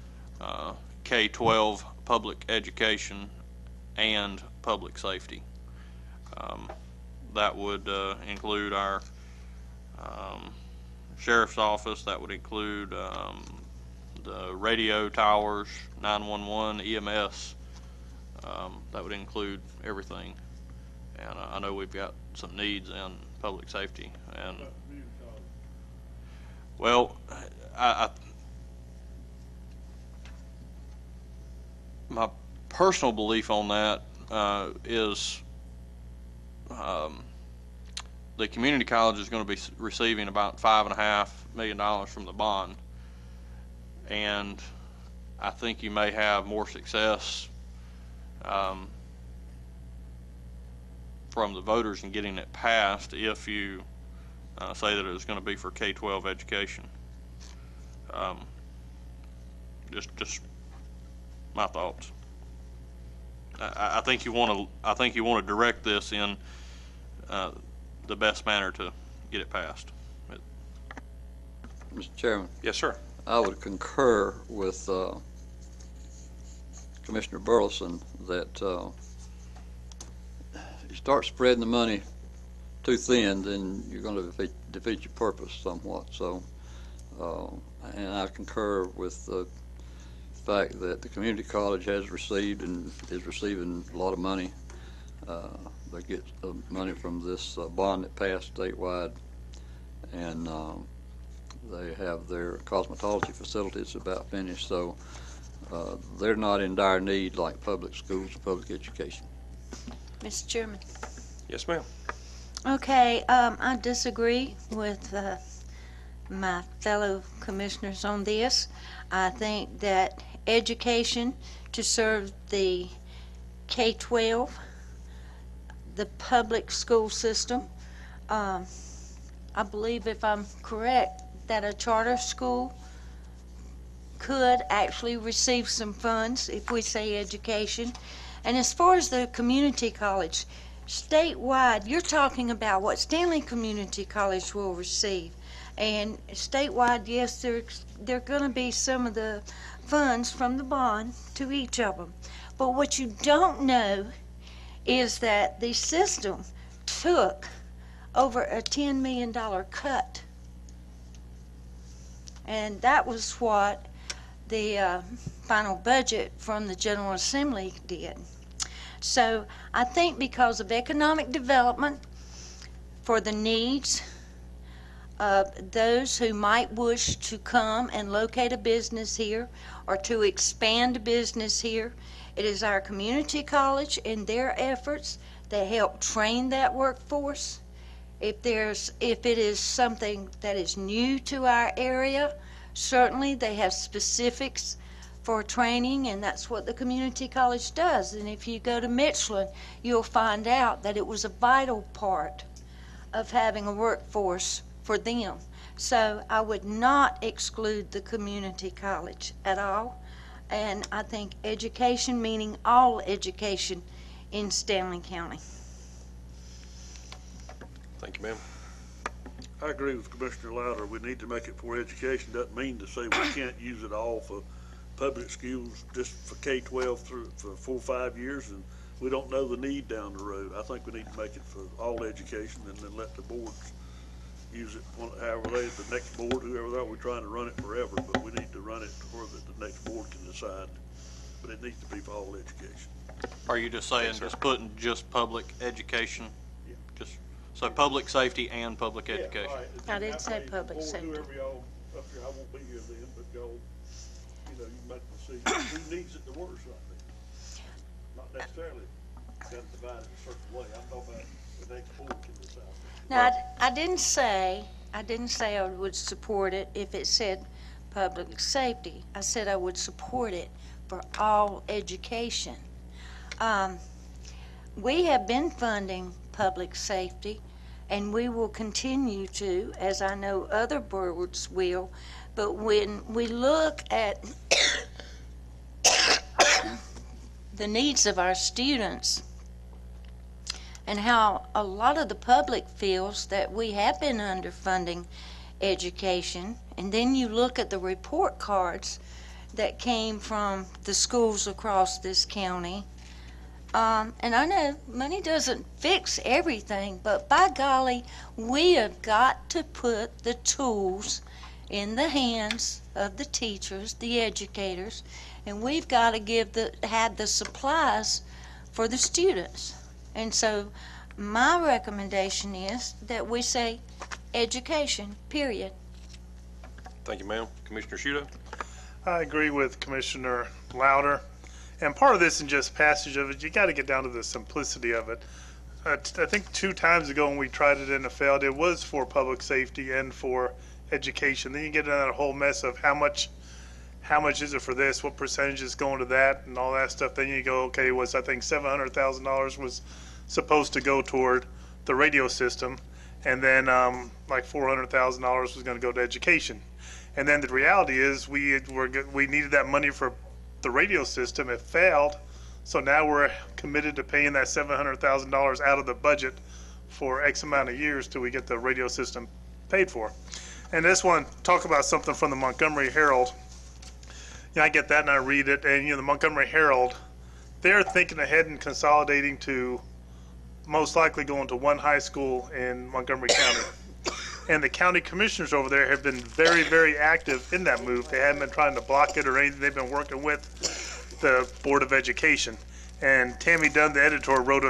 K-12 public education and public safety. That would include our sheriff's office. That would include the radio towers, 911, EMS. That would include everything. And I know we've got some needs in public safety. And well, my personal belief on that is the community college is going to be receiving about $5.5 million from the bond, and I think you may have more success from the voters in getting it passed if you say that it's going to be for K-12 education. Just my thoughts. I think you want to. I think you want to direct this in the best manner to get it passed. Mr. Chairman. Yes, sir. I would concur with Commissioner Burleson that if you start spreading the money too thin, then you're going to defeat your purpose somewhat. So, and I concur with the fact that the community college has received and is receiving a lot of money. They get money from this bond that passed statewide, and they have their cosmetology facilities about finished, so they're not in dire need like public schools or public education. Mr. Chairman. Yes, ma'am. Okay, I disagree with my fellow commissioners on this. I think that education to serve the K-12, the public school system, I believe if I'm correct, that a charter school could actually receive some funds if we say education. And as far as the community college, statewide, you're talking about what Stanley Community College will receive. And statewide, yes, there are going to be some of the funds from the bond to each of them. But what you don't know is that the system took over a $10 million cut. And that was what the final budget from the General Assembly did. So I think because of economic development, for the needs of those who might wish to come and locate a business here or to expand a business here, it is our community college and their efforts that help train that workforce. If it is something that is new to our area, certainly they have specifics for training, and that's what the community college does. And if you go to Michelin, you'll find out that it was a vital part of having a workforce for them. So I would not exclude the community college at all. And I think education, meaning all education in Stanley County. Thank you, ma'am. I agree with Commissioner Louder. We need to make it for education. Doesn't mean to say we can't use it all for public schools, just for K-12 through for 4 or 5 years, and we don't know the need down the road. I think we need to make it for all education and then let the boards use it, however the next board, whoever they are, we're trying to run it forever, but we need to run it where the next board can decide. But it needs to be for all education. Are you just saying just putting just public education? Yeah. Just so public safety and public Yeah, education? right. I didn't say public Board, safety. whoever y'all up here, I won't be here then, but y'all, you make the decision. Who needs it the worst right now? Not necessarily got to divide it a certain way. I'm talking about the next board can decide. Now, I didn't say I would support it if it said public safety. I said I would support it for all education. We have been funding public safety, and we will continue to, as I know other boards will. But when we look at the needs of our students and how a lot of the public feels that we have been underfunding education, and then you look at the report cards that came from the schools across this county, and I know money doesn't fix everything, but by golly, we have got to put the tools in the hands of the teachers, the educators, and we've got to have the supplies for the students. And so my recommendation is that we say education, period. Thank you, ma'am. Commissioner Shudo? I agree with Commissioner Louder. And part of this isn't just passage of it. You got to get down to the simplicity of it. I think 2 times ago when we tried it and it failed, it was for public safety and for education. Then you get into that whole mess of how much is it for this, what percentage is going to that, and all that stuff. Then you go, okay, I think $700,000 was supposed to go toward the radio system, and then like $400,000 was going to go to education. And then the reality is we needed that money for the radio system. It failed, so now we're committed to paying that $700,000 out of the budget for X amount of years till we get the radio system paid for. And I just want to talk about something from the Montgomery Herald. I get that and I read it, and the Montgomery Herald, they're thinking ahead and consolidating to most likely going to one high school in Montgomery County. And the county commissioners over there have been very, very active in that move. They haven't been trying to block it or anything. They've been working with the Board of Education. And Tammy Dunn, the editor, wrote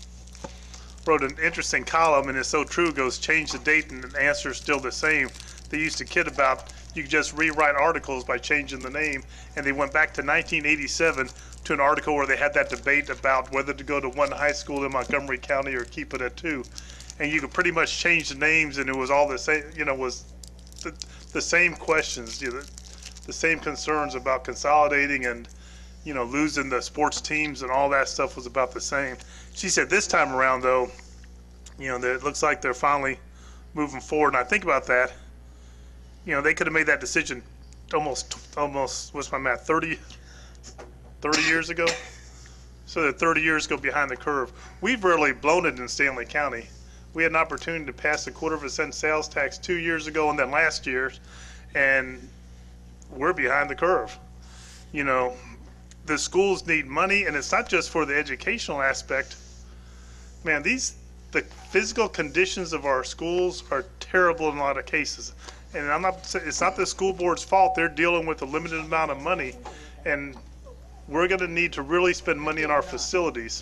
an interesting column, and it's so true. It goes, change the date and the answer is still the same. They used to kid about you could just rewrite articles by changing the name, and they went back to 1987 to an article where they had that debate about whether to go to one high school in Montgomery County or keep it at 2. And you could pretty much change the names, and it was all the same, was the same questions, the same concerns about consolidating and, losing the sports teams and all that stuff was about the same. She said this time around, though, that it looks like they're finally moving forward. And I think about that. You know, they could have made that decision almost, what's my math, 30 years ago? So they're 30 years ago behind the curve. We've really blown it in Stanley County. We had an opportunity to pass a 1/4% sales tax 2 years ago and then last year, and we're behind the curve. You know, the schools need money, and it's not just for the educational aspect. Man, the physical conditions of our schools are terrible in a lot of cases. And it's not the school board's fault. They're dealing with a limited amount of money, and we're going to need to really spend money on our facilities.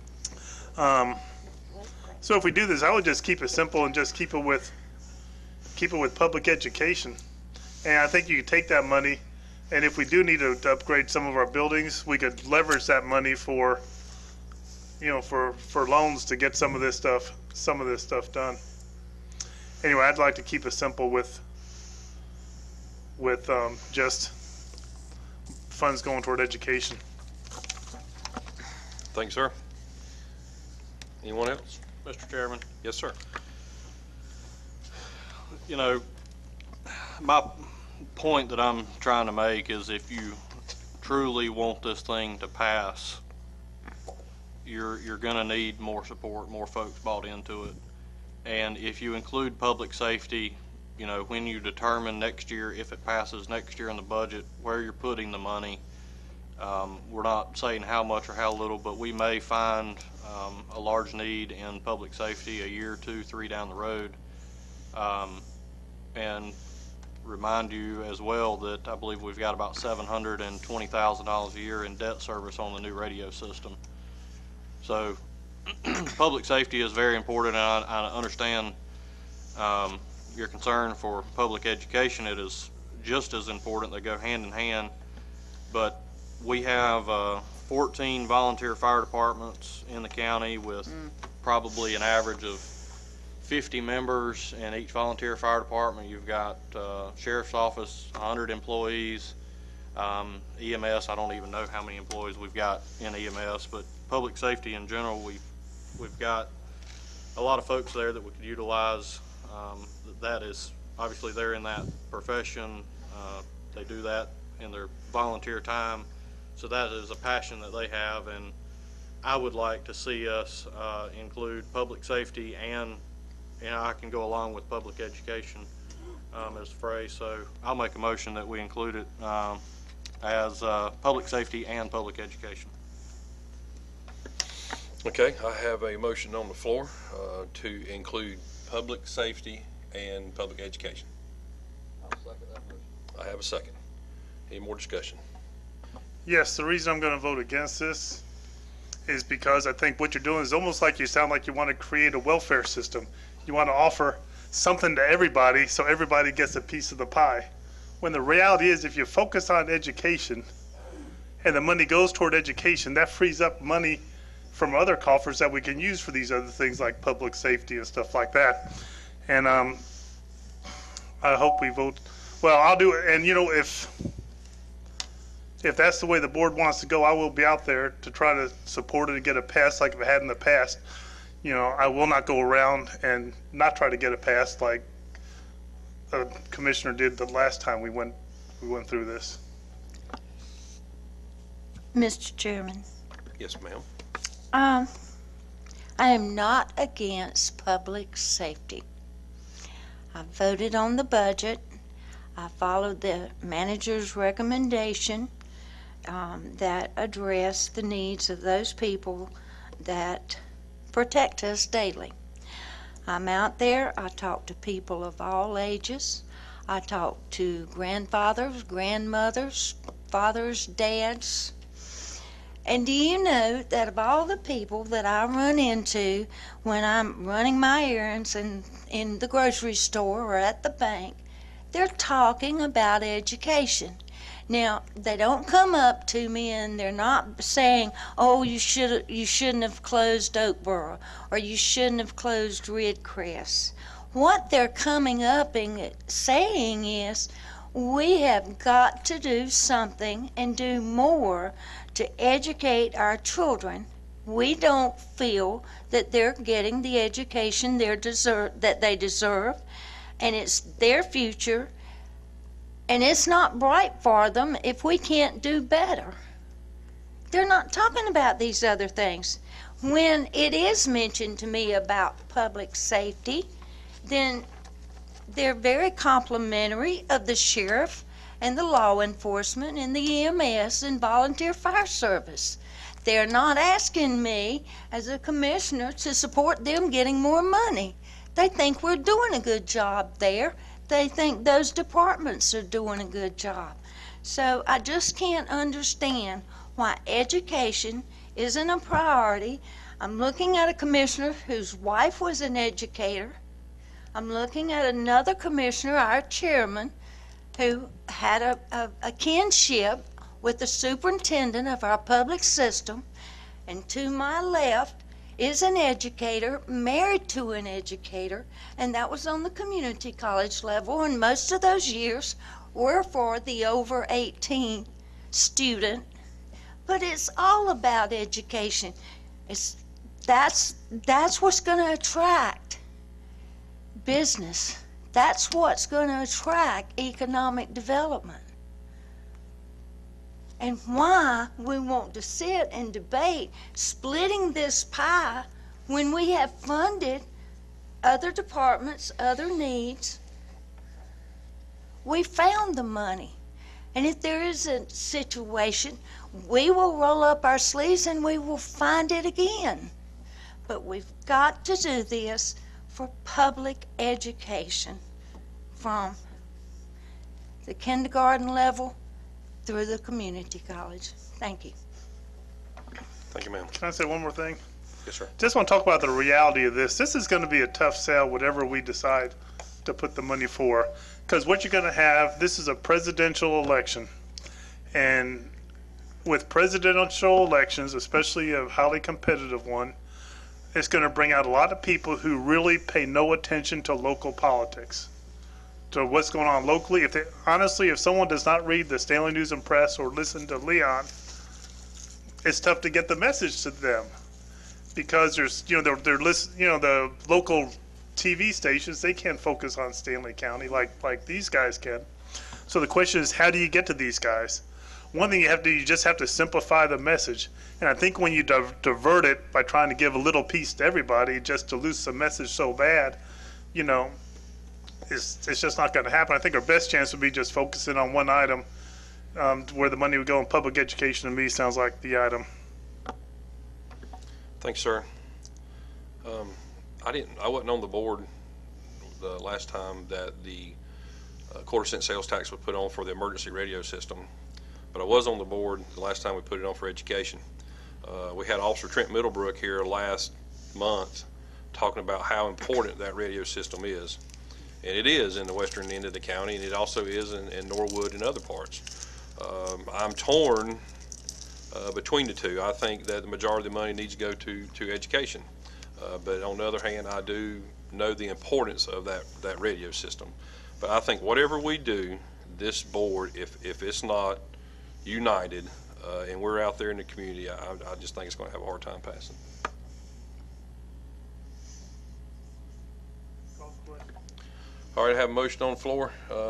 So if we do this, I would just keep it simple and just keep it with public education. And I think you could take that money, and if we do need to upgrade some of our buildings, we could leverage that money for, you know, for loans to get some of this stuff done. Anyway, I'd like to keep it simple with just funds going toward education. Thank you, sir. Anyone else? Mr. Chairman, Yes, sir. you know, my point that I'm trying to make is if you truly want this thing to pass, you're going to need more support, more folks bought into it. And if you include public safety, you know, when you determine next year, if it passes next year in the budget, where you're putting the money, we're not saying how much or how little, but we may find a large need in public safety a year, 2, 3 down the road. And remind you as well that I believe we've got about $720,000 a year in debt service on the new radio system. So public safety is very important, and I understand your concern for public education. It is just as important. They go hand in hand. But we have 14 volunteer fire departments in the county with probably an average of 50 members in each volunteer fire department. You've got sheriff's office, 100 employees. EMS, I don't even know how many employees we've got in EMS, but public safety in general, we've got a lot of folks there that we could utilize. That is, obviously they're in that profession. They do that in their volunteer time. So that is a passion that they have, and I would like to see us include public safety and I can go along with public education as a phrase. So I'll make a motion that we include it as public safety and public education. Okay, I have a motion on the floor to include public safety and public education. I'll second that motion. I have a second. Any more discussion? Yes, the reason I'm going to vote against this is because I think what you're doing is almost like you sound like you want to create a welfare system. You want to offer something to everybody so everybody gets a piece of the pie. When the reality is, if you focus on education and the money goes toward education, that frees up money from other coffers that we can use for these other things like public safety and stuff like that. And I hope we vote. Well, I'll do it. And you know, if that's the way the board wants to go, I will be out there to try to support it and get it passed like I've had in the past. You know, I will not go around and not try to get it passed like the commissioner did the last time we went through this. Mr. Chairman, Yes, ma'am. I am not against public safety. I voted on the budget. I followed the manager's recommendation that addressed the needs of those people that protect us daily. I'm out there. I talk to people of all ages. I talk to grandfathers, grandmothers, fathers, dads. And do you know that of all the people that I run into when I'm running my errands in the grocery store or at the bank, they're talking about education. Now, they don't come up to me and they're not saying, oh, you shouldn't have closed Oakboro, or you shouldn't have closed Ridgecrest. What they're coming up and saying is, we have got to do something and do more to educate our children. We don't feel that they're getting the education that they deserve, and it's their future. And it's not bright for them if we can't do better. They're not talking about these other things. When it is mentioned to me about public safety, then they're very complimentary of the sheriff and the law enforcement and the EMS and volunteer fire service. They're not asking me as a commissioner to support them getting more money. They think we're doing a good job there. They think those departments are doing a good job. So I just can't understand why education isn't a priority. I'm looking at a commissioner whose wife was an educator. I'm looking at another commissioner, our chairman, who had a kinship with the superintendent of our public system. And to my left is an educator, married to an educator, and that was on the community college level, and most of those years were for the over 18 student. But it's all about education. That's what's going to attract business. That's what's going to attract economic development. And why we want to sit and debate splitting this pie when we have funded other departments, other needs. We found the money. And if there is a situation, we will roll up our sleeves and we will find it again. But we've got to do this for public education from the kindergarten level through the community college. Thank you. Thank you, ma'am. Can I say one more thing? Yes, sir. Just want to talk about the reality of this. This is going to be a tough sell, whatever we decide to put the money for. Because what you're going to have, this is a presidential election. And with presidential elections, especially a highly competitive one, it's going to bring out a lot of people who really pay no attention to local politics, to what's going on locally. Honestly, if someone does not read the Stanley News and Press or listen to Leon, it's tough to get the message to them, because there's, they're listening, the local TV stations, they can't focus on Stanley County like these guys can. So the question is, how do you get to these guys? One thing you just have to simplify the message. And I think when you divert it by trying to give a little piece to everybody just to lose the message so bad, it's just not going to happen. I think our best chance would be just focusing on one item, where the money would go in public education. To me, sounds like the item. Thanks, sir. I wasn't on the board the last time that the quarter-cent sales tax was put on for the emergency radio system, but I was on the board the last time we put it on for education. We had Officer Trent Middlebrook here last month talking about how important that radio system is. And it is in the western end of the county, and it also is in Norwood and other parts. I'm torn between the two. I think that the majority of the money needs to go to education. But on the other hand, I do know the importance of that radio system. But I think whatever we do, this board, if it's not united, and we're out there in the community, I just think it's going to have a hard time passing. All right, I have a motion on the floor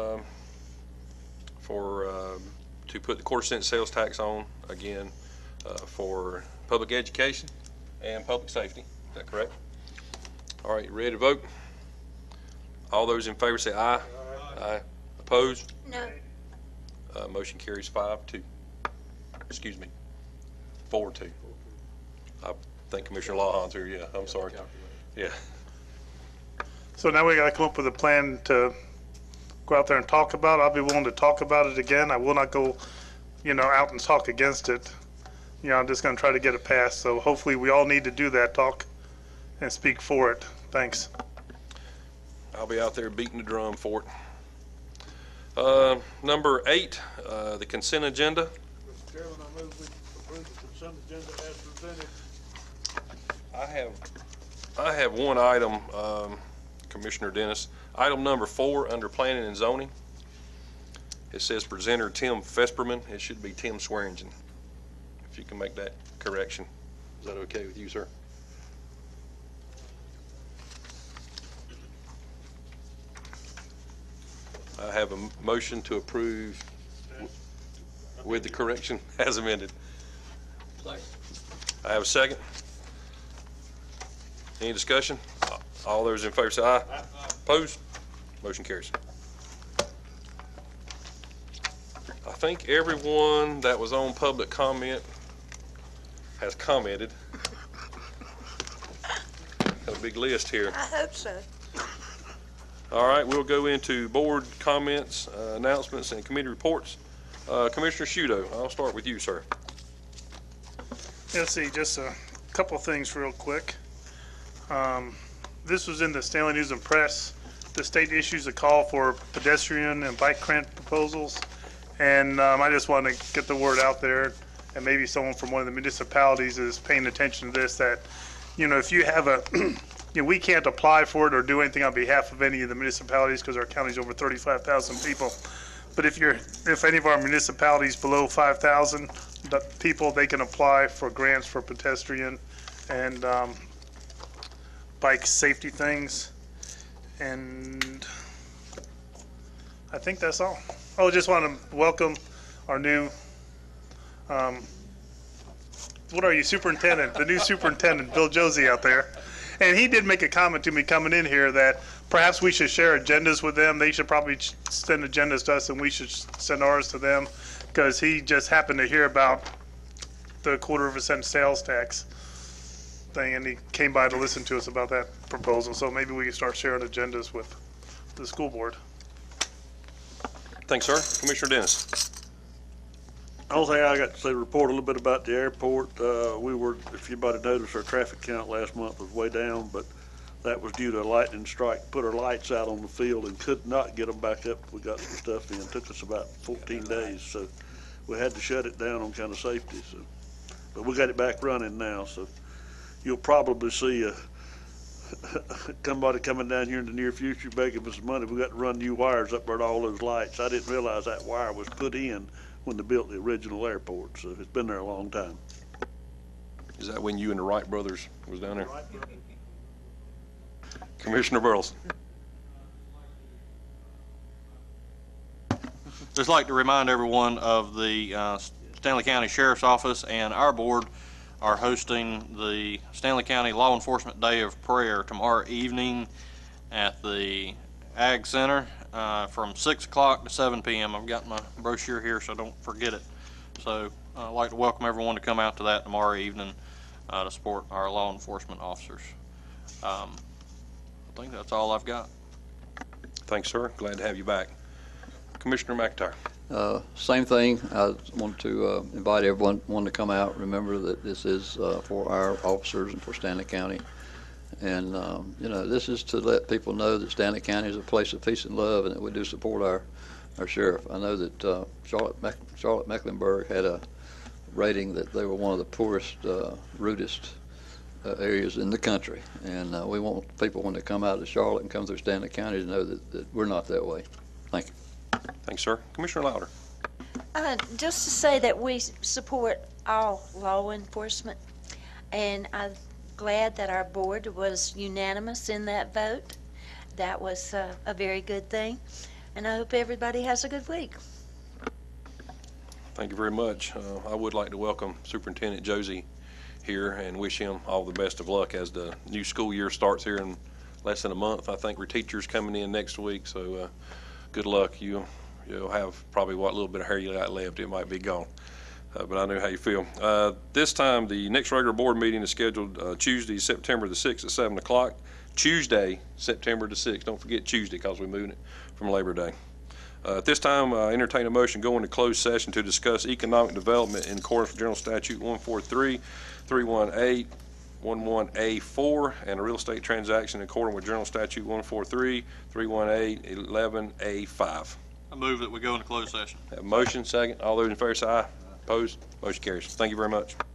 to put the quarter-cent sales tax on again for public education and public safety. Is that correct? All right, you ready to vote? All those in favor say aye. Aye. Opposed? No. Motion carries 5-2. Excuse me, 4-2. I think Commissioner Lawhon's here. Yeah, I'm sorry. Yeah. So now we got to come up with a plan to go out there and talk about it. I'll be willing to talk about it again. I will not go, out and talk against it. I'm just going to try to get it passed. So hopefully we all need to do that, talk and speak for it. Thanks. I'll be out there beating the drum for it. Number 8, the consent agenda. Mr. Chairman, I move we approve the consent agenda as presented. I have one item, Commissioner Dennis. Item number 4 under planning and zoning. It says presenter Tim Fesperman. It should be Tim Swearingen. If you can make that correction. Is that okay with you, sir? I have a motion to approve with the correction as amended. I have a second. Any discussion? All those in favor say aye. Opposed? Motion carries. I think everyone that was on public comment has commented. Got a big list here. I hope so. All right, we'll go into board comments, announcements, and committee reports. Commissioner Shudo, I'll start with you, sir. Let's see, just a couple of things real quick. This was in the Stanley News and Press. The state issues a call for pedestrian and bike grant proposals. And I just want to get the word out there, and maybe someone from one of the municipalities is paying attention to this, that, if you have a, we can't apply for it or do anything on behalf of any of the municipalities because our county's over 35,000 people. But if any of our municipalities below 5,000 people, they can apply for grants for pedestrian and bike safety things. And I think that's all. Oh, just want to welcome our new, what are you, superintendent, the new superintendent, Bill Josie out there. And he did make a comment to me coming in here that perhaps we should share agendas with them. They should probably send agendas to us and we should send ours to them, because he just happened to hear about the 1/4% sales tax thing and he came by to listen to us about that proposal. So maybe we can start sharing agendas with the school board. Thanks, sir. Commissioner Dennis. The only thing I got to say, report a little bit about the airport. If anybody noticed, our traffic count last month was way down, but that was due to a lightning strike. Put our lights out on the field and could not get them back up. We got some stuff in. It took us about 14 days, so we had to shut it down on kind of safety. So, but we got it back running now, so you'll probably see somebody coming down here in the near future begging for some money. We got to run new wires up there to all those lights. I didn't realize that wire was put in when they built the original airport, so it's been there a long time. Is that when you and the Wright brothers was down there? Commissioner Burleson. Just like to remind everyone of the Stanley County Sheriff's Office and our board are hosting the Stanley County Law Enforcement Day of Prayer tomorrow evening at the Ag Center from 6 o'clock to 7 p.m. I've got my brochure here, so don't forget it. So I'd like to welcome everyone to come out to that tomorrow evening to support our law enforcement officers. I think that's all I've got. Thanks, sir. Glad to have you back. Commissioner McIntyre. Same thing. I want to invite everyone to come out. Remember that this is for our officers and for Stanley County. And, this is to let people know that Stanley County is a place of peace and love and that we do support our sheriff. I know that Charlotte Mecklenburg had a rating that they were one of the poorest, rudest areas in the country. And we want people, when they come out to Charlotte and come through Stanley County, to know that we're not that way. Thank you. Thanks, sir. Commissioner Louder. Just to say that we support all law enforcement, and I'm glad that our board was unanimous in that vote. That was a very good thing, and I hope everybody has a good week. Thank you very much. I would like to welcome Superintendent Josie here and wish him all the best of luck as the new school year starts here in less than a month. I think we're teachers coming in next week, so good luck. You'll have probably what little bit of hair you got left. It might be gone, but I know how you feel. This time, the next regular board meeting is scheduled Tuesday, September the 6th at 7 o'clock. Tuesday, September the 6th. Don't forget Tuesday because we're moving it from Labor Day. At this time, I entertain a motion going to closed session to discuss economic development in accordance with General Statute 143, 318, 11A4, and a real estate transaction in accordance with General Statute 143, 318, 11A5. I move that we go into closed session. Have a motion, second. All those in favor say aye. Opposed? Motion carries. Thank you very much.